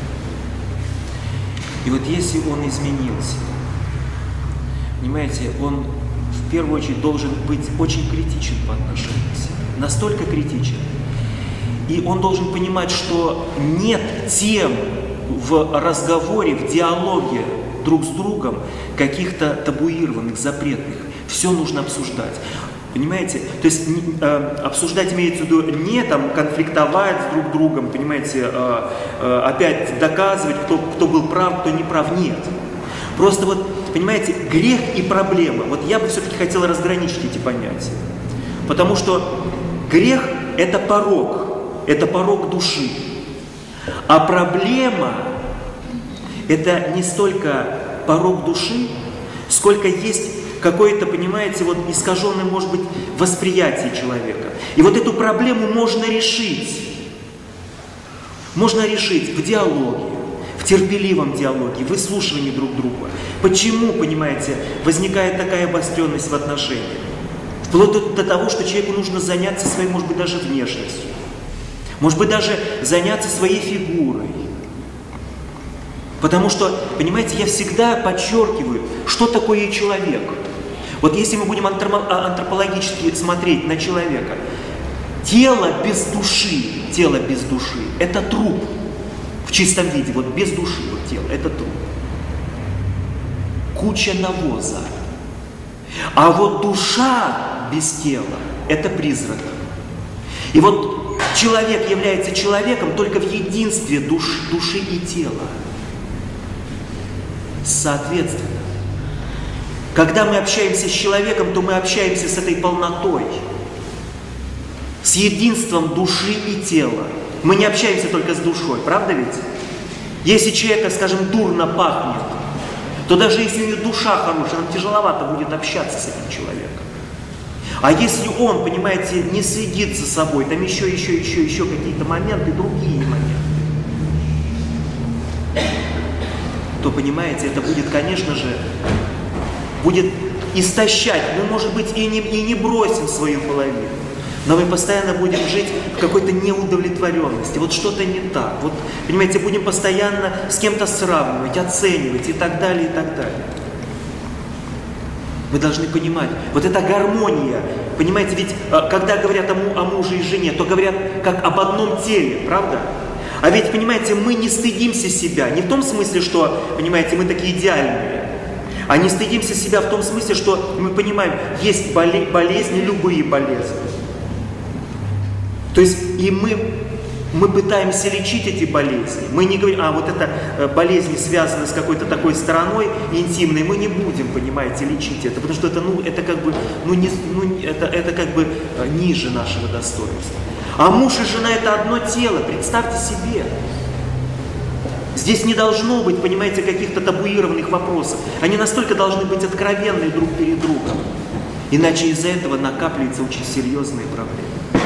И вот если он изменился, понимаете, он в первую очередь должен быть очень критичен по отношению к себе, настолько критичен. И он должен понимать, что нет тем в разговоре, в диалоге друг с другом каких-то табуированных, запретных. Все нужно обсуждать. Понимаете? То есть обсуждать имеется в виду не там конфликтовать с друг другом, понимаете, опять доказывать, кто был прав, кто не прав. Нет. Просто вот, понимаете, грех и проблема. Вот я бы все-таки хотел разграничить эти понятия. Потому что грех – это порок души. А проблема – это не столько порок души, сколько есть какое-то, понимаете, вот искаженное, может быть, восприятие человека. И вот эту проблему можно решить. Можно решить в диалоге, в терпеливом диалоге, в выслушивании друг друга. Почему, понимаете, возникает такая обостренность в отношениях? Вплоть до того, что человеку нужно заняться своей, может быть, даже внешностью. Может быть, даже заняться своей фигурой. Потому что, понимаете, я всегда подчеркиваю, что такое человек. Вот если мы будем антропологически смотреть на человека, тело без души – это труп в чистом виде, вот без души, вот тело – это труп. Куча навоза. А вот душа без тела – это призрак. И вот человек является человеком только в единстве души и тела. Соответственно, когда мы общаемся с человеком, то мы общаемся с этой полнотой, с единством души и тела. Мы не общаемся только с душой, правда ведь? Если человека, скажем, дурно пахнет, то даже если у него душа хорошая, нам тяжеловато будет общаться с этим человеком. А если он, понимаете, не следит за собой, там еще какие-то моменты, другие моменты, то, понимаете, это будет, конечно же, будет истощать. Мы, может быть, и не бросим свою половину, но мы постоянно будем жить в какой-то неудовлетворенности. Вот что-то не так. Вот, понимаете, будем постоянно с кем-то сравнивать, оценивать и так далее, и так далее. Вы должны понимать, вот эта гармония, понимаете, ведь когда говорят о муже и жене, то говорят как об одном теле, правда? А ведь, понимаете, мы не стыдимся себя, не в том смысле, что, понимаете, мы такие идеальные, а не стыдимся себя в том смысле, что мы понимаем, есть болезни, любые болезни. То есть и мы мы пытаемся лечить эти болезни. Мы не говорим, вот это болезни связаны с какой-то такой стороной интимной, мы не будем, понимаете, лечить это, потому что это, это как бы, это как бы ниже нашего достоинства. А муж и жена это одно тело, представьте себе. Здесь не должно быть, понимаете, каких-то табуированных вопросов. Они настолько должны быть откровенны друг перед другом. Иначе из-за этого накапливаются очень серьезные проблемы.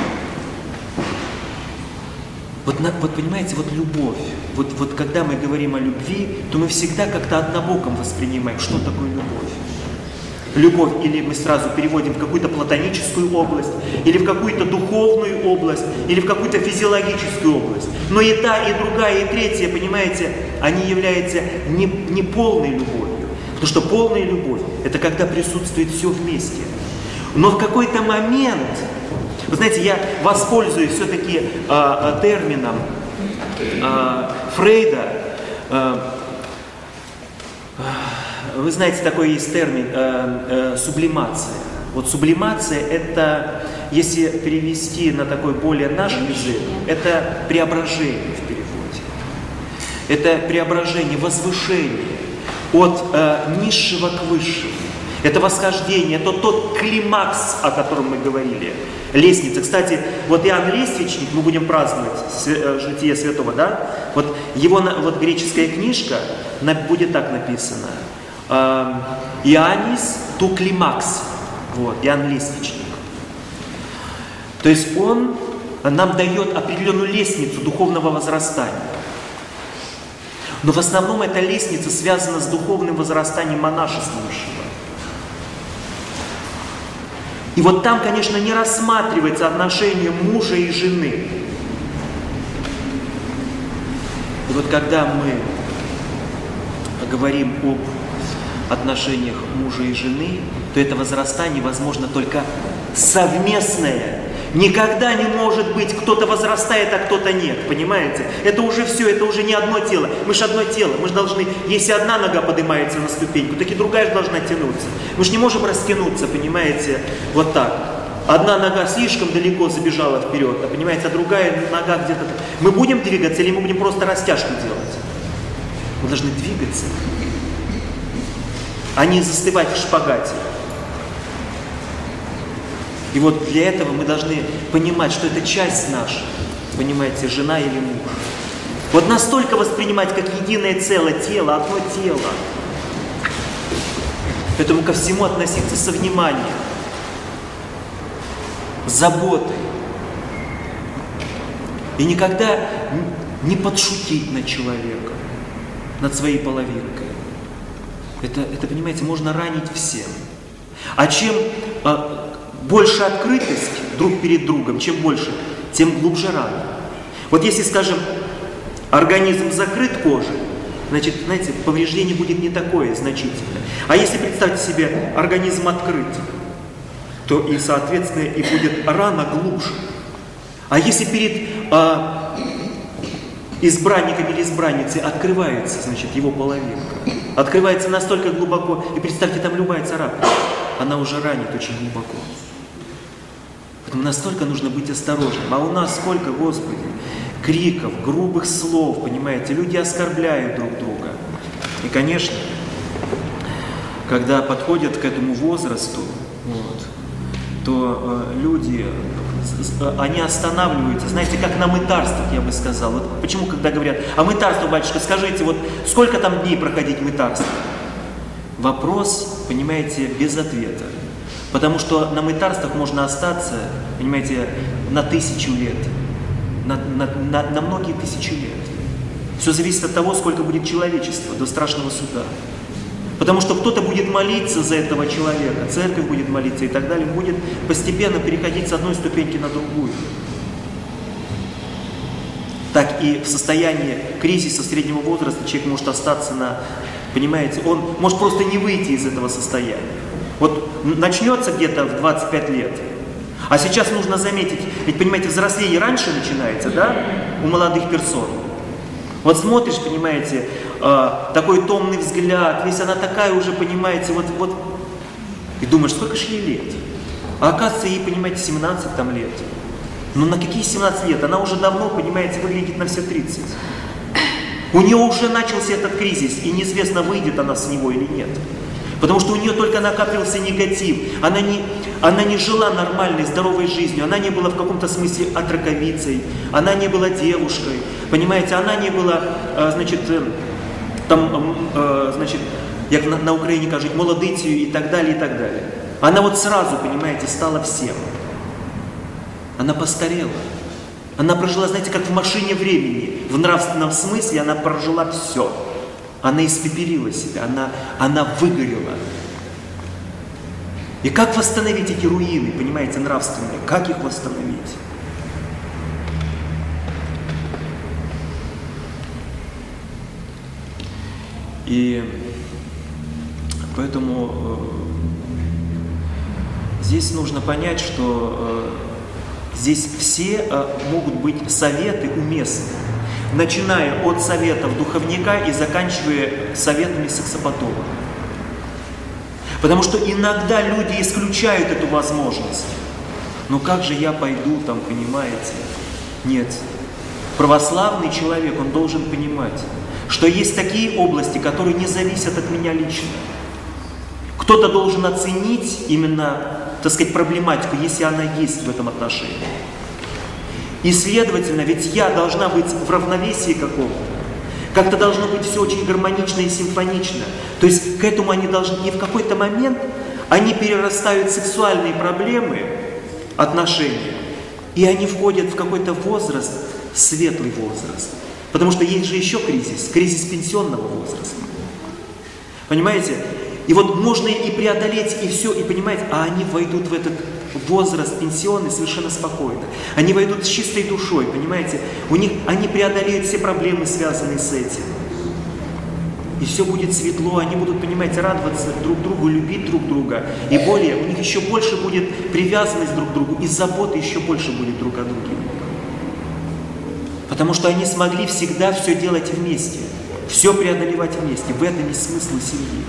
Вот понимаете, вот любовь, вот когда мы говорим о любви, то мы всегда как-то однобоком воспринимаем, что такое любовь. Любовь или мы сразу переводим в какую-то платоническую область, или в какую-то духовную область, или в какую-то физиологическую область. Но и та, и другая, и третья, понимаете, они являются не полной любовью. Потому что полная любовь – это когда присутствует все вместе. Но в какой-то момент, вы знаете, я воспользуюсь все-таки термином Фрейда. Вы знаете, такой есть термин сублимация. Вот сублимация – это, если перевести на такой более наш язык, это преображение в переводе. Это преображение, возвышение от низшего к высшему. Это восхождение, это тот климакс, о котором мы говорили. Лестница. Кстати, вот Иоанн Лествичник, мы будем праздновать Житие Святого, да? Вот его вот греческая книжка будет так написана. Иоаннис ту климакс. Вот, Иоанн Лествичник. То есть он нам дает определенную лестницу духовного возрастания. Но в основном эта лестница связана с духовным возрастанием монашествующего. И вот там, конечно, не рассматривается отношение мужа и жены. И вот когда мы говорим об отношениях мужа и жены, то это возрастание возможно только совместное. Никогда не может быть, кто-то возрастает, а кто-то нет, понимаете? Это уже все, это уже не одно тело. Мы же одно тело, мы же должны, если одна нога поднимается на ступеньку, так и другая же должна тянуться. Мы же не можем растянуться, понимаете, вот так. Одна нога слишком далеко забежала вперед, а понимаете, а другая нога где-то... Мы будем двигаться или мы будем просто растяжку делать? Мы должны двигаться, а не застывать в шпагате. И вот для этого мы должны понимать, что это часть наша, понимаете, жена или муж. Вот настолько воспринимать как единое целое тело, одно тело. Поэтому ко всему относиться со вниманием, с заботой. И никогда не подшутить над человеком, над своей половинкой. Это, понимаете, можно ранить всем. А чем больше открытость друг перед другом, чем больше, тем глубже рана. Вот если, скажем, организм закрыт кожей, значит, знаете, повреждение будет не такое значительное. А если представьте себе, организм открыт, то и, соответственно, и будет рана глубже. А если перед избранником или избранницей открывается, значит, его половинка, открывается настолько глубоко, и представьте, там любая царапина, она уже ранит очень глубоко. Поэтому настолько нужно быть осторожным. А у нас сколько, Господи, криков, грубых слов, понимаете, люди оскорбляют друг друга. И, конечно, когда подходят к этому возрасту, то люди, они останавливаются, знаете, как на мытарствах, я бы сказал. Вот почему, когда говорят, а мытарство, батюшка, скажите, вот сколько там дней проходить мытарство? Вопрос, понимаете, без ответа. Потому что на мытарствах можно остаться, понимаете, на 1000 лет, на многие тысячи лет. Все зависит от того, сколько будет человечества до страшного суда. Потому что кто-то будет молиться за этого человека, церковь будет молиться и так далее, будет постепенно переходить с одной ступеньки на другую. Так и в состоянии кризиса среднего возраста человек может остаться на, понимаете, он может просто не выйти из этого состояния. Вот начнется где-то в 25 лет, а сейчас нужно заметить, ведь, понимаете, взросление раньше начинается, да, у молодых персон. Вот смотришь, понимаете, такой томный взгляд, весь она такая уже, понимаете, вот, и думаешь, сколько же ей лет? А оказывается, ей, понимаете, 17 там лет. Но на какие 17 лет? Она уже давно, понимаете, выглядит на все 30. У нее уже начался этот кризис, и неизвестно, выйдет она с него или нет. Потому что у нее только накапливался негатив. Она не жила нормальной, здоровой жизнью. Она не была в каком-то смысле отраковицей. Она не была девушкой. Понимаете, она не была, як на Украине кажуть, молодицею и так далее, и так далее. Она вот сразу, понимаете, стала всем. Она постарела. Она прожила, знаете, как в машине времени. В нравственном смысле она прожила все. Она испепелила себя, она выгорела. И как восстановить эти руины, понимаете, нравственные? Как их восстановить? И поэтому здесь нужно понять, что здесь все могут быть советы уместны, начиная от советов духовника и заканчивая советами сексопатолога. Потому что иногда люди исключают эту возможность. Ну как же я пойду там, понимаете? Нет. Православный человек, он должен понимать, что есть такие области, которые не зависят от меня лично. Кто-то должен оценить именно, так сказать, проблематику, если она есть в этом отношении. И, следовательно, ведь я должна быть в равновесии каком-то. Как-то должно быть все очень гармонично и симфонично. То есть к этому они должны, и в какой-то момент они перерастают в сексуальные проблемы, отношения, и они входят в какой-то возраст, светлый возраст. Потому что есть же еще кризис пенсионного возраста. Понимаете? И вот можно и преодолеть, и все, и понимаете, а они войдут в этот возраст пенсионный совершенно спокойно. Они войдут с чистой душой, понимаете? Они преодолеют все проблемы, связанные с этим. И все будет светло, они будут, понимаете, радоваться друг другу, любить друг друга. И более, у них еще больше будет привязанность друг к другу, и забота еще больше будет друг о друге. Потому что они смогли всегда все делать вместе, все преодолевать вместе. В этом есть смысл семьи.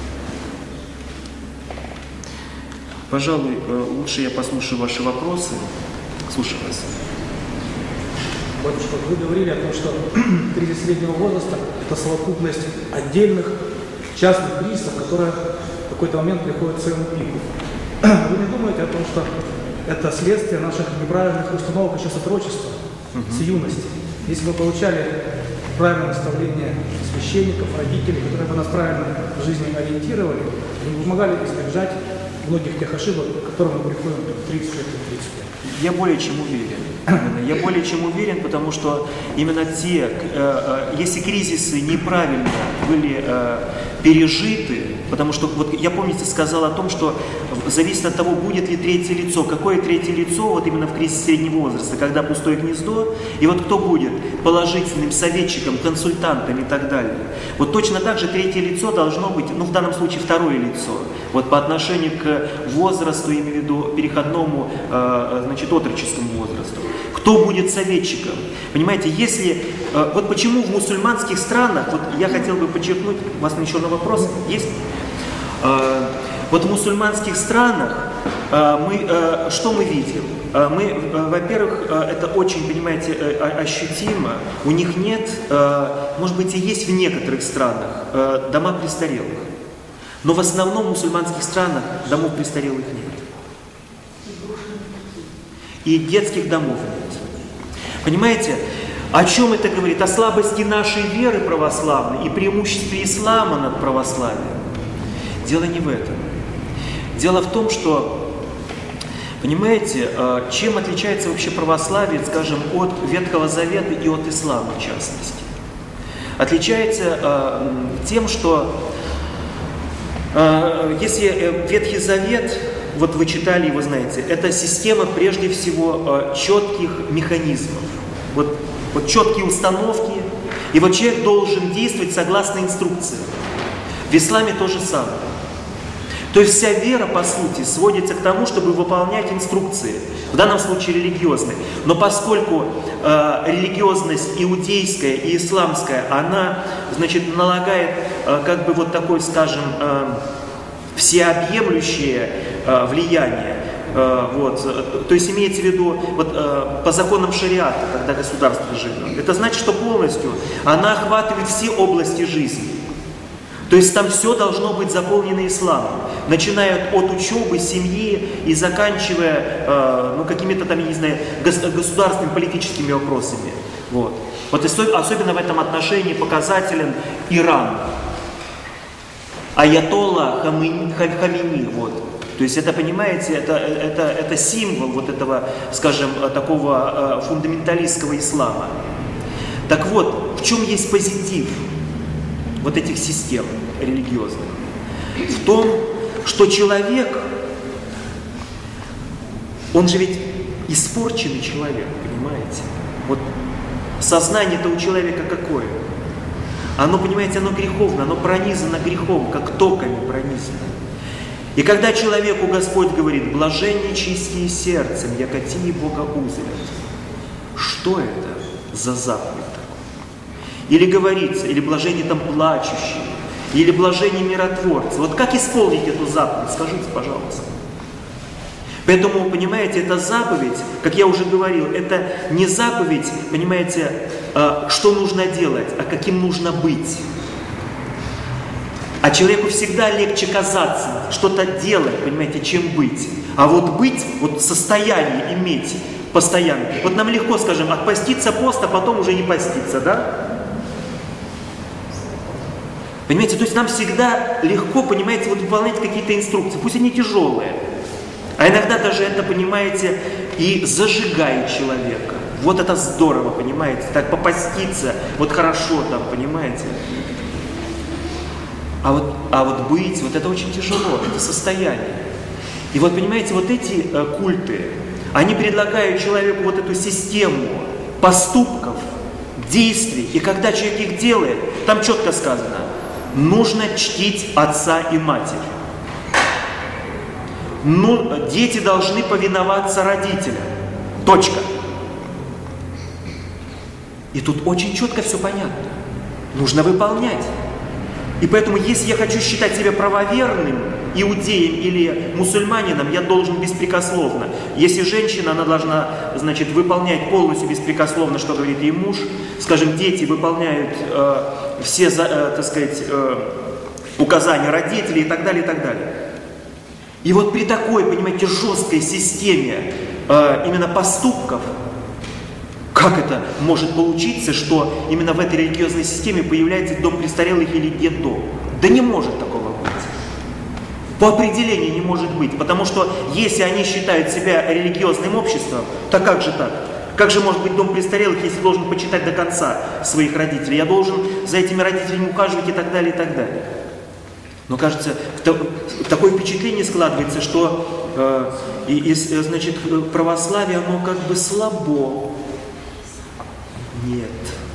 Пожалуй, лучше я послушаю ваши вопросы. Слушаю вас. Батюшка, вы говорили о том, что кризис среднего возраста – это совокупность отдельных частных кризисов, которые в какой-то момент приходят к своему пику. Вы не думаете о том, что это следствие наших неправильных установок еще с отрочества, с юности? Если бы получали правильное наставление священников, родителей, которые бы нас правильно в жизни ориентировали, мы помогали избежать многих тех ошибок, к которым мы приходим в 30 лет и 30 лет. Я более чем уверен. Я более чем уверен, потому что именно если кризисы неправильно были пережиты, потому что, вот я, помните, сказал о том, что зависит от того, будет ли третье лицо. Какое третье лицо вот именно в кризисе среднего возраста, когда пустое гнездо, и вот кто будет положительным советчиком, консультантом и так далее. Вот точно так же третье лицо должно быть, ну в данном случае второе лицо, вот по отношению к возрасту, имею в виду переходному, отроческому возрасту. Кто будет советчиком? Понимаете, если... Вот почему в мусульманских странах, вот я хотел бы подчеркнуть, у вас еще на вопрос есть? Вот в мусульманских странах что мы видим? Во-первых, это очень, понимаете, ощутимо. У них нет, может быть, и есть в некоторых странах дома престарелых. Но в основном в мусульманских странах домов престарелых нет. И детских домов нет. Понимаете, о чем это говорит? О слабости нашей веры православной и преимуществе ислама над православием. Дело не в этом. Дело в том, что, понимаете, чем отличается вообще православие, скажем, от Ветхого Завета и от ислама, в частности. Отличается тем, что если Ветхий Завет, вот вы читали его, знаете, это система прежде всего четких механизмов, вот четкие установки, и вот человек должен действовать согласно инструкции. В исламе то же самое. То есть вся вера, по сути, сводится к тому, чтобы выполнять инструкции, в данном случае религиозные. Но поскольку религиозность иудейская и исламская, она, значит, налагает как бы вот такое, скажем, всеобъемлющее влияние, то есть имеется в виду по законам шариата, когда государство живет. Это значит, что полностью она охватывает все области жизни. То есть там все должно быть заполнено исламом, начиная от учебы, семьи и заканчивая какими-то там, я не знаю, государственными политическими вопросами. Вот особенно в этом отношении показателен Иран. Аятолла Хамини, То есть это, понимаете, это символ вот этого, скажем, такого фундаменталистского ислама. Так вот, в чем есть позитив вот этих систем религиозных? В том, что человек, он же ведь испорченный человек, понимаете? Вот сознание-то у человека какое? Оно, понимаете, оно греховно, оно пронизано грехом, как токами пронизано. И когда человеку Господь говорит: «Блаженнее чистые сердцем, яко тии Бога узрят», что это за заповедь такая? Или говорится, или блажение там плачущие, или блажение миротворцы. Вот как исполнить эту заповедь? Скажите, пожалуйста. Поэтому, понимаете, эта заповедь, как я уже говорил, это не заповедь, понимаете, что нужно делать, а каким нужно быть. А человеку всегда легче казаться, что-то делать, понимаете, чем быть. А вот быть, вот состояние иметь постоянно. Вот нам легко, скажем, отпоститься пост, а потом уже не поститься, да? Понимаете, то есть нам всегда легко, понимаете, вот выполнять какие-то инструкции, пусть они тяжелые. А иногда даже это, понимаете, и зажигает человека. Вот это здорово, понимаете, так попаститься, вот хорошо там, понимаете. А вот быть, вот это очень тяжело, это состояние. И вот, понимаете, вот эти культы, они предлагают человеку вот эту систему поступков, действий. И когда человек их делает, там четко сказано: нужно чтить отца и матерь. Дети должны повиноваться родителям. Точка. И тут очень четко все понятно. Нужно выполнять. И поэтому, если я хочу считать себя правоверным иудеем или мусульманином, я должен беспрекословно. Если женщина, она должна, значит, выполнять полностью беспрекословно, что говорит ей муж. Скажем, дети выполняют все, так сказать, указания родителей и так далее, и так далее. И вот при такой, понимаете, жесткой системе именно поступков, как это может получиться, что именно в этой религиозной системе появляется дом престарелых или детдом? Да не может такого быть. По определению не может быть, потому что если они считают себя религиозным обществом, то как же так? Как же может быть дом престарелых, если должен почитать до конца своих родителей? Я должен за этими родителями ухаживать и так далее, и так далее. Но кажется, такое впечатление складывается, что значит, православие, оно как бы слабо. Нет.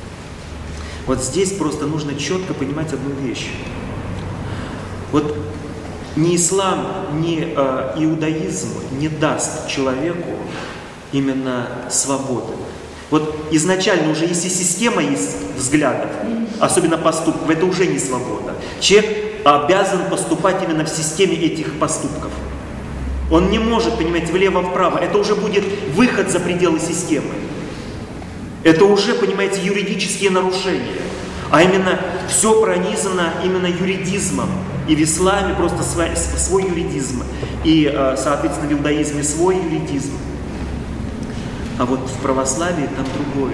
Вот здесь просто нужно четко понимать одну вещь. Вот ни ислам, ни иудаизм не даст человеку именно свободы. Вот изначально уже если система есть взглядов, особенно поступков, это уже не свобода. Человек обязан поступать именно в системе этих поступков. Он не может, понимаете, влево-вправо. Это уже будет выход за пределы системы. Это уже, понимаете, юридические нарушения. А именно все пронизано именно юридизмом. И в исламе просто свой юридизм. И, соответственно, в иудаизме свой юридизм. А вот в православии там другое.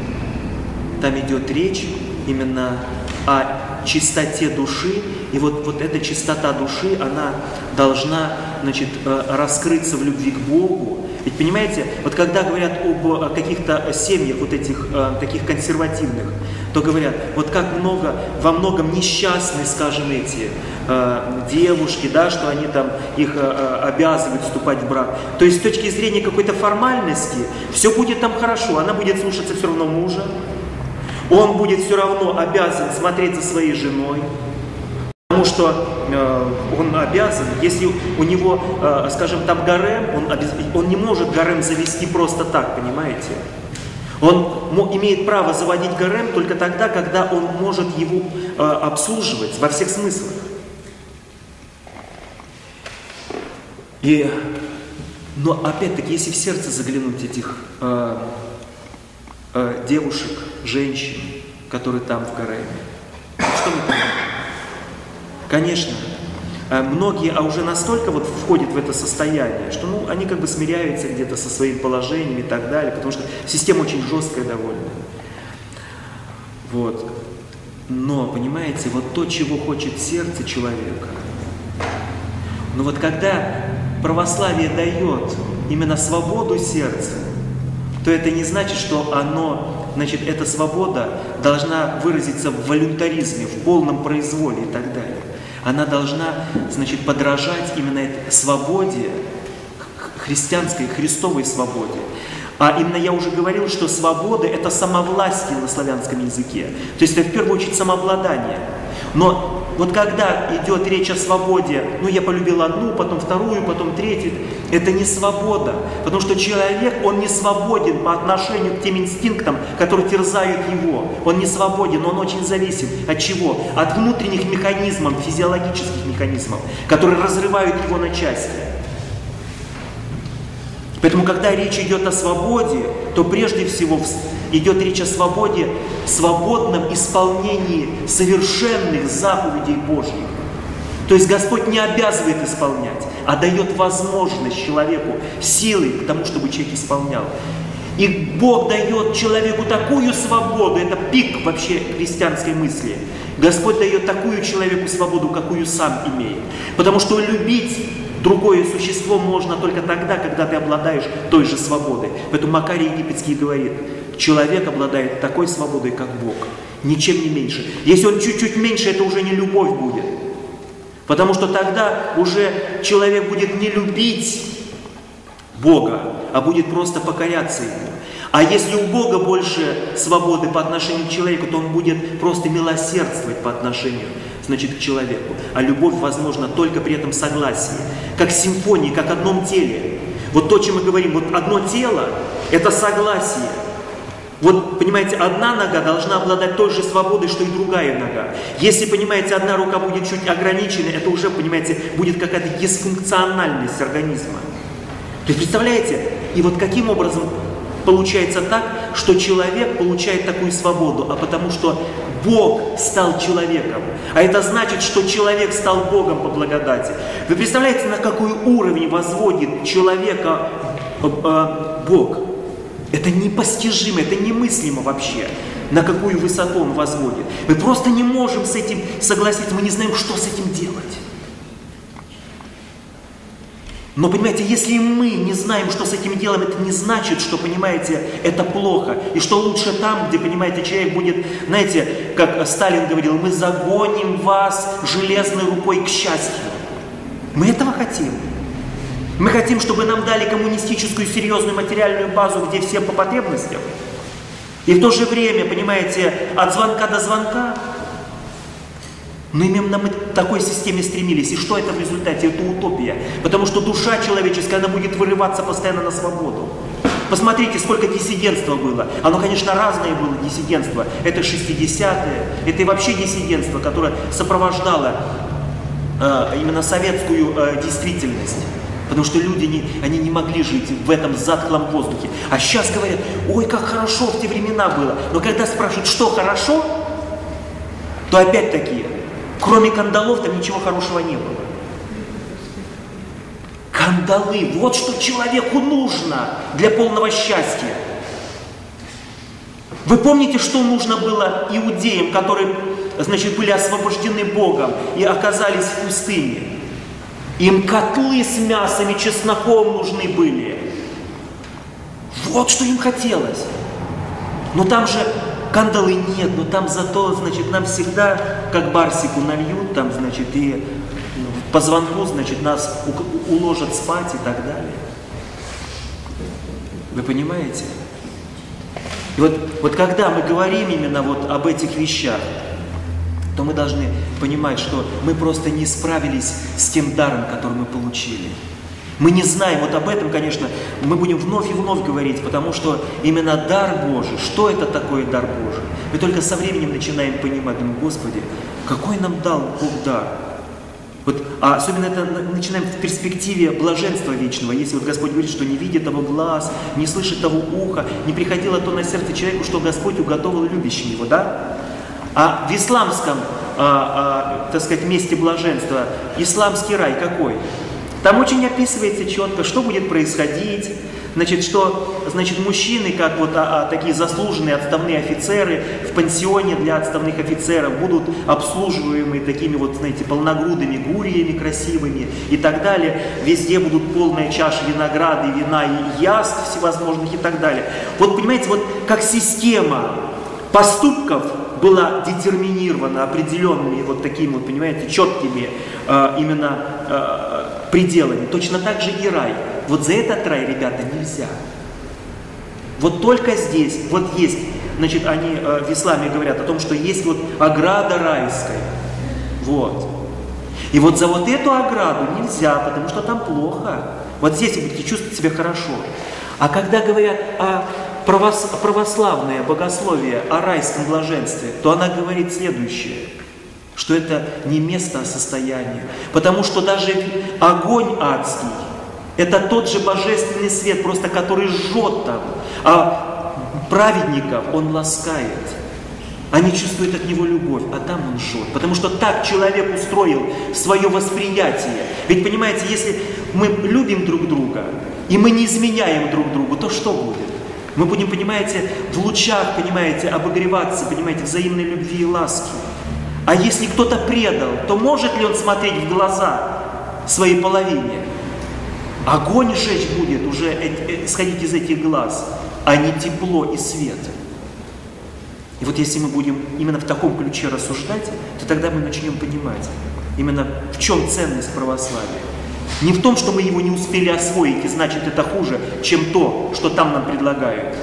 Там идет речь именно о чистоте души. И вот эта чистота души, она должна, значит, раскрыться в любви к Богу. Ведь понимаете, вот когда говорят об каких-то семьях вот этих таких консервативных, то говорят, вот как много, во многом несчастны, скажем, эти девушки, да, что они там их обязывают вступать в брак. То есть с точки зрения какой-то формальности все будет там хорошо, она будет слушаться все равно мужа, он будет все равно обязан смотреть за своей женой. Потому что он обязан, если у него, скажем, там гарем, он не может гарем завести просто так, понимаете? Он имеет право заводить гарем только тогда, когда он может его обслуживать во всех смыслах. И Но опять-таки, если в сердце заглянуть этих девушек, женщин, которые там в Гареме, что мы понимаем? Конечно, многие уже настолько вот входят в это состояние, что они как бы смиряются где-то со своим положением и так далее, потому что система очень жесткая довольно. Вот. Но, понимаете, вот то, чего хочет сердце человека, но вот когда православие дает именно свободу сердца, то это не значит, что эта свобода должна выразиться в волюнтаризме, в полном произволе и так далее. Она должна, подражать именно этой свободе, христианской, христовой свободе. А именно я уже говорил, что свобода – это самовластие на славянском языке. То есть это в первую очередь самообладание. Но вот когда идет речь о свободе, я полюбил одну, потом вторую, потом третью, это не свобода. Потому что человек, он не свободен по отношению к тем инстинктам, которые терзают его. Он не свободен, он очень зависим. От чего? От внутренних механизмов, физиологических механизмов, которые разрывают его на части. Поэтому, когда речь идет о свободе, то прежде всего идет речь о свободе, свободном исполнении совершенных заповедей Божьих. То есть Господь не обязывает исполнять, а дает возможность человеку, силы к тому, чтобы человек исполнял. И Бог дает человеку такую свободу, это пик вообще христианской мысли. Господь дает такую человеку свободу, какую сам имеет. Потому что любить другое существо можно только тогда, когда ты обладаешь той же свободой. Поэтому Макарий Египетский говорит, человек обладает такой свободой, как Бог, ничем не меньше. Если он чуть-чуть меньше, это уже не любовь будет. Потому что тогда уже человек будет не любить Бога, а будет просто покоряться Ему. А если у Бога больше свободы по отношению к человеку, то Он будет просто милосердствовать по отношению, к человеку. А любовь возможна только при этом согласии. Как симфония, как одном теле. Вот то, чем мы говорим, вот одно тело – это согласие. Вот, понимаете, одна нога должна обладать той же свободой, что и другая нога. Если, понимаете, одна рука будет чуть ограничена, это уже, понимаете, будет какая-то дисфункциональность организма. То есть, представляете, и вот каким образом получается так, что человек получает такую свободу, а потому что Бог стал человеком. А это значит, что человек стал Богом по благодати. Вы представляете, на какой уровень возводит человека Бог? Это непостижимо, это немыслимо вообще, на какую высоту Он возводит. Мы просто не можем с этим согласиться, мы не знаем, что с этим делать. Но, понимаете, если мы не знаем, что с этим делаем, это не значит, что, понимаете, это плохо. И что лучше там, где, понимаете, человек будет, знаете, как Сталин говорил, мы загоним вас железной рукой к счастью. Мы этого хотим. Мы хотим, чтобы нам дали коммунистическую серьезную материальную базу, где все по потребностям. И в то же время, понимаете, от звонка до звонка. Но именно мы к такой системе стремились. И что это в результате? Это утопия. Потому что душа человеческая, она будет вырываться постоянно на свободу. Посмотрите, сколько диссидентства было. Оно, конечно, разное было диссидентство. Это 60-е, это и вообще диссидентство, которое сопровождало именно советскую действительность. Потому что люди они не могли жить в этом затхлом воздухе. А сейчас говорят, ой, как хорошо в те времена было. Но когда спрашивают, что хорошо, то опять-таки, кроме кандалов, там ничего хорошего не было. Кандалы, вот что человеку нужно для полного счастья. Вы помните, что нужно было иудеям, которые, были освобождены Богом и оказались в пустыне? Им котлы с мясом и чесноком нужны были. Вот что им хотелось. Но там же кандалы нет, но там зато, нам всегда, как барсику нальют, там, и по звонку, нас уложат спать и так далее. Вы понимаете? И вот когда мы говорим именно об этих вещах, то мы должны понимать, что мы просто не справились с тем даром, который мы получили. Мы не знаем, об этом, конечно, мы будем вновь и вновь говорить, потому что именно дар Божий, что это такое дар Божий? Мы только со временем начинаем понимать, думаем, Господи, какой нам дал Бог дар? Вот, а особенно это начинаем в перспективе блаженства вечного. Если вот Господь говорит, что не видит того глаз, не слышит того уха, не приходило то на сердце человеку, что Господь уготовил любящим его, да? А в исламском, так сказать, месте блаженства, исламский рай какой? Там очень описывается четко, что будет происходить. Значит, что, значит, мужчины, как вот такие заслуженные отставные офицеры в пансионе для отставных офицеров будут обслуживаемы такими вот, знаете, полногрудыми гуриями красивыми и так далее. Везде будут полные чаши винограда, и вина, и яств всевозможных и так далее. Вот, понимаете, вот как система поступков была детерминирована определенными вот такими вот, понимаете, четкими именно пределами. Точно так же и рай. Вот за этот рай, ребята, нельзя. Вот только здесь, вот есть, значит, они в исламе говорят о том, что есть вот ограда райская. Вот. И вот за вот эту ограду нельзя, потому что там плохо. Вот здесь вы будете чувствовать себя хорошо. А когда говорят о православное богословие, о райском блаженстве, то она говорит следующее, что это не место, а состояние. Потому что даже огонь адский, это тот же божественный свет, просто который жжет там, а праведников он ласкает. Они чувствуют от него любовь, а там он жжет. Потому что так человек устроил свое восприятие. Ведь, понимаете, если мы любим друг друга, и мы не изменяем друг другу, то что будет? Мы будем, понимаете, в лучах, понимаете, обогреваться, понимаете, взаимной любви и ласки. А если кто-то предал, то может ли он смотреть в глаза своей половине? Огонь жечь будет уже исходить из этих глаз, а не тепло и свет. И вот если мы будем именно в таком ключе рассуждать, то тогда мы начнем понимать, именно в чем ценность православия. Не в том, что мы его не успели освоить, и значит это хуже, чем то, что там нам предлагают.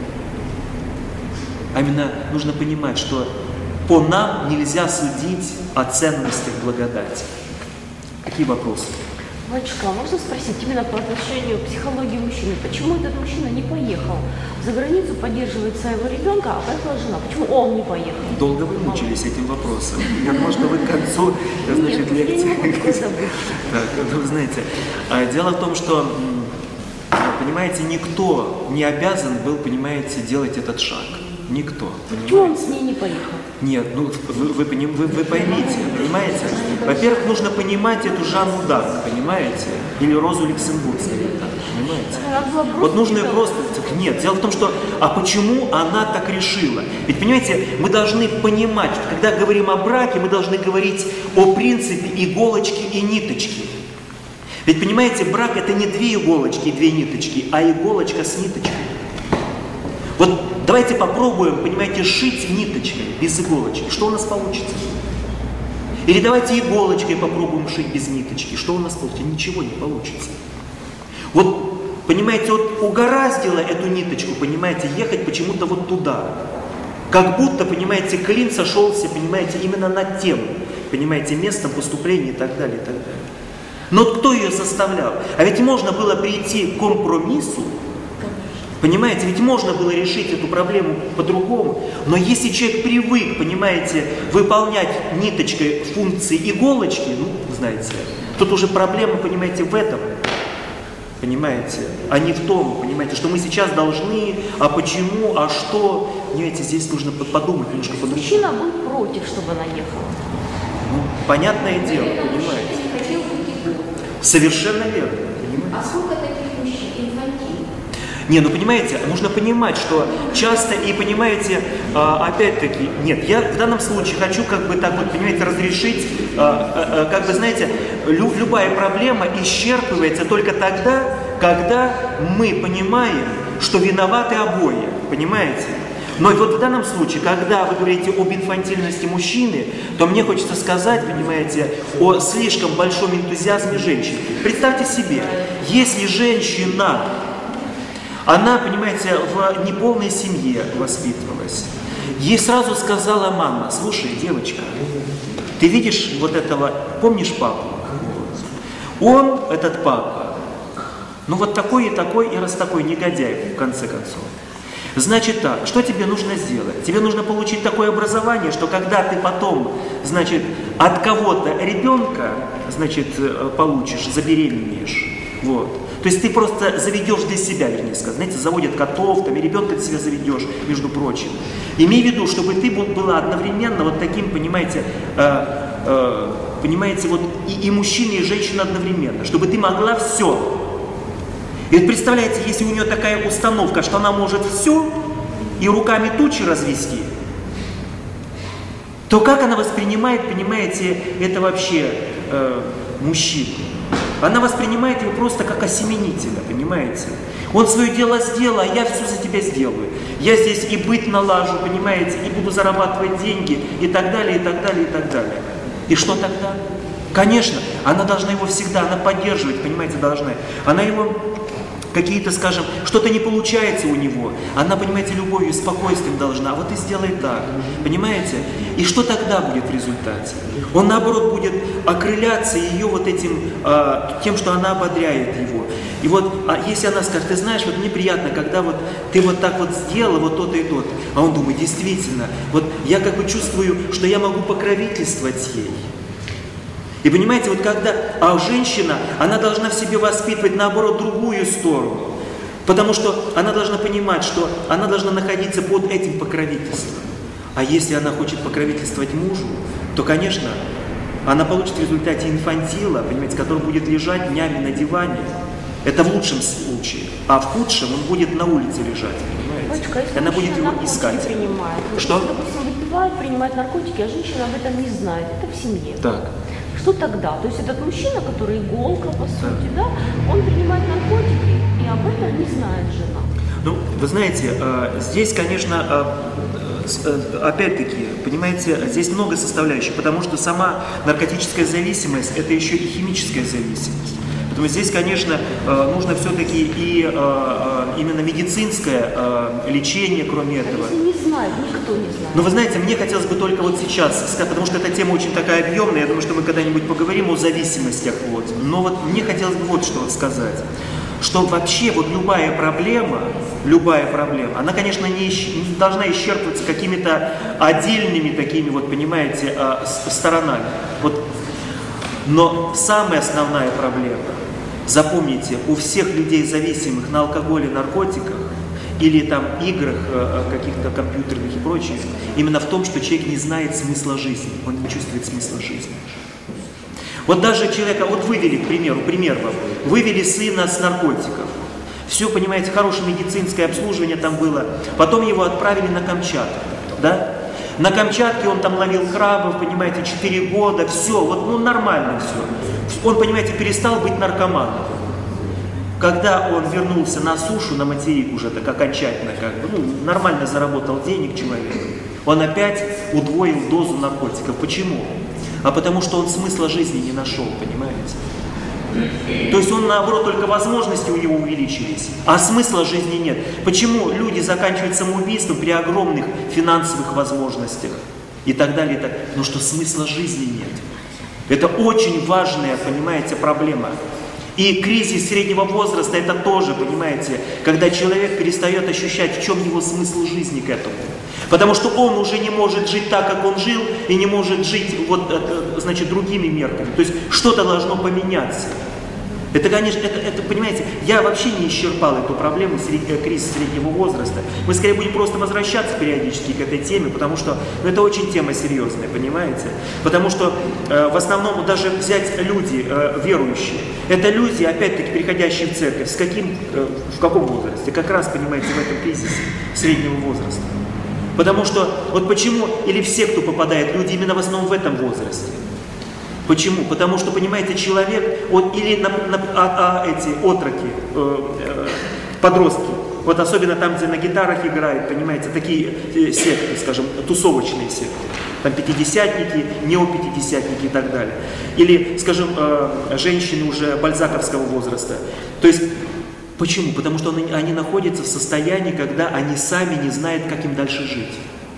А именно нужно понимать, что по нам нельзя судить о ценностях благодати. Какие вопросы? Батюшка, а можно спросить именно по отношению к психологии мужчины? Почему этот мужчина не поехал за границу поддерживать своего ребенка, а поехала жена? Почему он не поехал? Долго вы мучились этим вопросом. Я думаю, что вы к концу, значит, лекции. Так, вы знаете, дело в том, что, понимаете, никто не обязан был, понимаете, делать этот шаг. Никто. Почему он с ней не поехал? Нет, ну вы поймите, понимаете? Во-первых, нужно понимать эту Жанну Дарк, понимаете? Или Розу Люксембургскую, понимаете? Вот нужно ее просто... Нет, дело в том, что... А почему она так решила? Ведь, понимаете, мы должны понимать, что когда говорим о браке, мы должны говорить о принципе иголочки и ниточки. Ведь, понимаете, брак это не две иголочки и две ниточки, а иголочка с ниточкой. Вот давайте попробуем, понимаете, шить ниточкой без иголочки. Что у нас получится? Или давайте иголочкой попробуем шить без ниточки. Что у нас получится? Ничего не получится. Вот, понимаете, вот угораздило эту ниточку, понимаете, ехать почему-то вот туда. Как будто, понимаете, клин сошелся, понимаете, именно над тем, понимаете, местом поступления и так далее, и так далее. Но кто ее заставлял? А ведь можно было прийти к компромиссу. Понимаете, ведь можно было решить эту проблему по-другому, но если человек привык, понимаете, выполнять ниточкой функции иголочки, ну, знаете, тут уже проблема, понимаете, в этом, понимаете, а не в том, понимаете, что мы сейчас должны, а почему, а что, понимаете, здесь нужно подумать немножко по-другому. Мужчина был против, чтобы она ехала. Ну, понятное дело, понимаете. Совершенно верно, понимаете. А сколько таких мужчин инфантильных? Не, ну понимаете, нужно понимать, что часто и понимаете, опять-таки, нет, я в данном случае хочу как бы так вот, понимаете, разрешить, как бы, знаете, любая проблема исчерпывается только тогда, когда мы понимаем, что виноваты обои, понимаете? Но вот в данном случае, когда вы говорите об инфантильности мужчины, то мне хочется сказать, понимаете, о слишком большом энтузиазме женщин. Представьте себе, если женщина, она, понимаете, в неполной семье воспитывалась, ей сразу сказала мама: слушай, девочка, ты видишь вот этого, помнишь папу? Он, этот папа, ну вот такой и раз такой негодяй, в конце концов. Значит так, что тебе нужно сделать? Тебе нужно получить такое образование, что когда ты потом, значит, от кого-то ребенка, значит, получишь, забеременеешь, вот. То есть ты просто заведешь для себя, вернее сказать. Знаете, заводят котов, там и ребенка ты себя заведешь, между прочим. Имей в виду, чтобы ты была одновременно вот таким, понимаете, вот и мужчина, и женщина одновременно, чтобы ты могла все. И вот представляете, если у нее такая установка, что она может все и руками тучи развести, то как она воспринимает, понимаете, это вообще мужчину? Она воспринимает его просто как осеменителя, понимаете? Он свое дело сделал, а я все за тебя сделаю. Я здесь и быт налажу, понимаете, и буду зарабатывать деньги, и так далее, и так далее, и так далее. И что тогда? Конечно, она должна его всегда, она поддерживать, понимаете, должна. Она его какие-то, скажем, что-то не получается у него, она, понимаете, любовью, спокойствием должна, а вот и сделай так, понимаете? И что тогда будет в результате? Он, наоборот, будет окрыляться ее вот этим, тем, что она ободряет его. И вот, если она скажет, ты знаешь, вот мне приятно, когда вот ты вот так вот сделала вот то-то и то-то, а он думает, действительно, вот я как бы чувствую, что я могу покровительствовать ей. И понимаете, вот когда женщина, она должна в себе воспитывать, наоборот, другую сторону. Потому что она должна понимать, что она должна находиться под этим покровительством. А если она хочет покровительствовать мужу, то, конечно, она получит в результате инфантила, понимаете, который будет лежать днями на диване. Это в лучшем случае. А в худшем он будет на улице лежать, понимаете? Батюшка, она будет его искать. Что? Если, допустим, выпивает, принимает наркотики, а женщина об этом не знает. Это в семье. Так. Что тогда? То есть этот мужчина, который иголка, по сути, да, он принимает наркотики, и об этом не знает жена. Ну, вы знаете, здесь, конечно, опять-таки, понимаете, здесь много составляющих, потому что сама наркотическая зависимость – это еще и химическая зависимость. Поэтому здесь, конечно, нужно все-таки и именно медицинское лечение, кроме этого. Если не знает, никто не знает. Но вы знаете, мне хотелось бы только вот сейчас сказать, потому что эта тема очень такая объемная, я думаю, что мы когда-нибудь поговорим о зависимостях. Вот. Но вот мне хотелось бы вот что сказать, что вообще вот любая проблема, она, конечно, не должна исчерпываться какими-то отдельными такими, вот, понимаете, сторонами. Вот. Но самая основная проблема, запомните, у всех людей, зависимых на алкоголе, наркотиках или там играх каких-то компьютерных и прочее, именно в том, что человек не знает смысла жизни, он не чувствует смысла жизни. Вот даже человека, вот вывели, к примеру, вывели сына с наркотиков. Все, понимаете, хорошее медицинское обслуживание там было. Потом его отправили на Камчатку, да? На Камчатке он там ловил крабов, понимаете, 4 года, все, вот, ну, нормально все. Он, понимаете, перестал быть наркоманом. Когда он вернулся на сушу, на материк уже так окончательно, как бы, ну, нормально заработал денег человек, он опять удвоил дозу наркотиков. Почему? А потому что он смысла жизни не нашел, понимаете? То есть он, наоборот, только возможности у него увеличились, а смысла жизни нет. Почему люди заканчивают самоубийством при огромных финансовых возможностях и так далее, и так далее? Потому что смысла жизни нет. Это очень важная, понимаете, проблема. И кризис среднего возраста – это тоже, понимаете, когда человек перестает ощущать, в чем его смысл жизни к этому. Потому что он уже не может жить так, как он жил, и не может жить, вот, значит, другими мерками. То есть что-то должно поменяться. Это, конечно, это, понимаете, я вообще не исчерпал эту проблему кризиса среднего возраста. Мы скорее будем просто возвращаться периодически к этой теме, потому что это очень тема серьезная, понимаете? Потому что в основном даже взять люди верующие, это люди, опять-таки, приходящие в церковь, в каком возрасте? Как раз, понимаете, в этом кризисе среднего возраста. Потому что, вот почему, или все, кто попадает, люди именно в основном в этом возрасте. Почему? Потому что, понимаете, человек, вот, или эти отроки, подростки, вот особенно там, где на гитарах играют, понимаете, такие секты, скажем, тусовочные секты, там пятидесятники, неопятидесятники и так далее. Или, скажем, женщины уже бальзаковского возраста. То есть, почему? Потому что они находятся в состоянии, когда они сами не знают, как им дальше жить.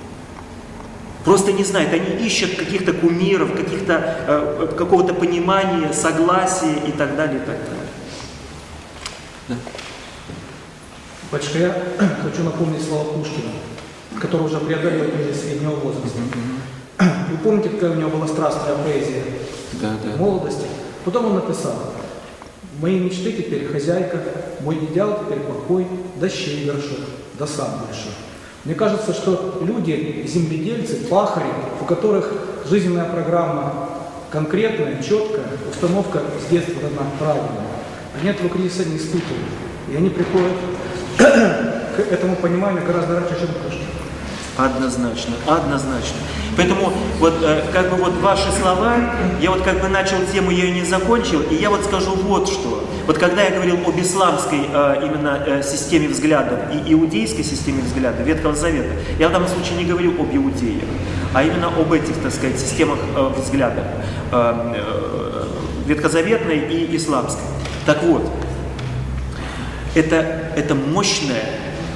Просто не знают, они ищут каких-то кумиров, какого-то понимания, согласия и так далее, и так далее. Да. Батюшка, я хочу напомнить слова Пушкина, который уже преодолел кризис среднего возраста. Вы помните, какая у него была страстная поэзия в молодости? Потом он написал: «Мои мечты теперь хозяйка, мой идеал теперь покой, да щей горшок, да сам большой». Мне кажется, что люди, земледельцы, пахари, у которых жизненная программа конкретная, четкая, установка с детства дана правильная, они этого кризиса не испытывают. И они приходят к этому пониманию гораздо раньше, чем Пушкин. Однозначно, однозначно. Поэтому вот как бы вот ваши слова, я вот как бы начал тему, я ее не закончил, и я вот скажу вот что. Вот когда я говорил об исламской именно системе взглядов и иудейской системе взглядов Ветхого Завета, я в данном случае не говорил об иудеях, а именно об этих, так сказать, системах взглядов ветхозаветной и исламской. Так вот, это мощная,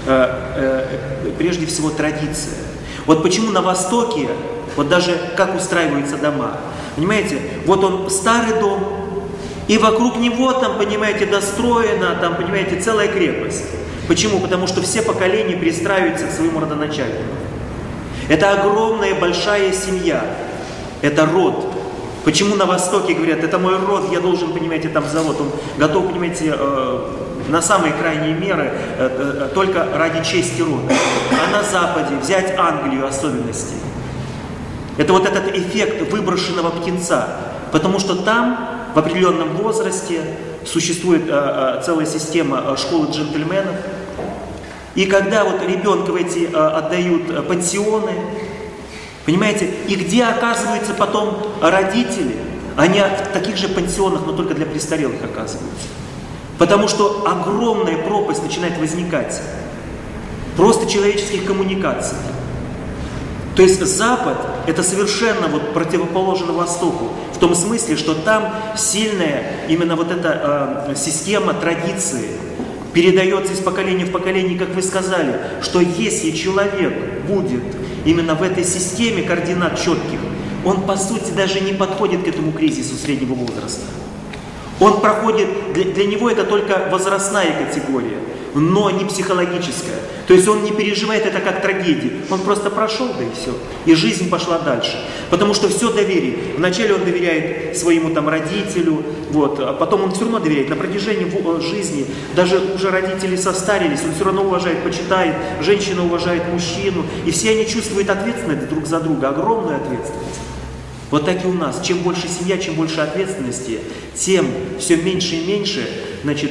прежде всего, традиция. Вот почему на Востоке, вот даже как устраиваются дома, понимаете, вот он старый дом, и вокруг него там, понимаете, достроена, там, понимаете, целая крепость. Почему? Потому что все поколения пристраиваются к своему родоначальнику. Это огромная, большая семья, это род. Почему на Востоке говорят, это мой род, я должен, понимаете, там завод, он готов, понимаете, на самые крайние меры только ради чести рода. А на Западе взять Англию особенности. Это вот этот эффект выброшенного птенца. Потому что там в определенном возрасте существует целая система школы джентльменов. И когда вот ребенка эти отдают пансионы, понимаете, и где оказываются потом родители, они в таких же пансионах, но только для престарелых оказываются. Потому что огромная пропасть начинает возникать. Просто человеческих коммуникаций. То есть Запад – это совершенно вот противоположно Востоку. В том смысле, что там сильная именно вот эта система традиции передается из поколения в поколение, как вы сказали, что если человек будет именно в этой системе координат четких, он по сути даже не подходит к этому кризису среднего возраста. Он проходит, для него это только возрастная категория, но не психологическая. То есть он не переживает это как трагедию. Он просто прошел, да и все. И жизнь пошла дальше. Потому что все доверие. Вначале он доверяет своему там родителю, вот, а потом он все равно доверяет. На протяжении жизни, даже уже родители состарились, он все равно уважает, почитает, женщина уважает мужчину. И все они чувствуют ответственность друг за друга, огромную ответственность. Вот так и у нас. Чем больше семья, чем больше ответственности, тем все меньше и меньше, значит,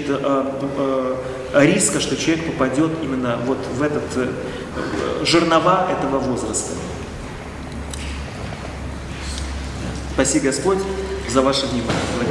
риска, что человек попадет именно вот в этот жернова этого возраста. Спаси Господь за ваше внимание.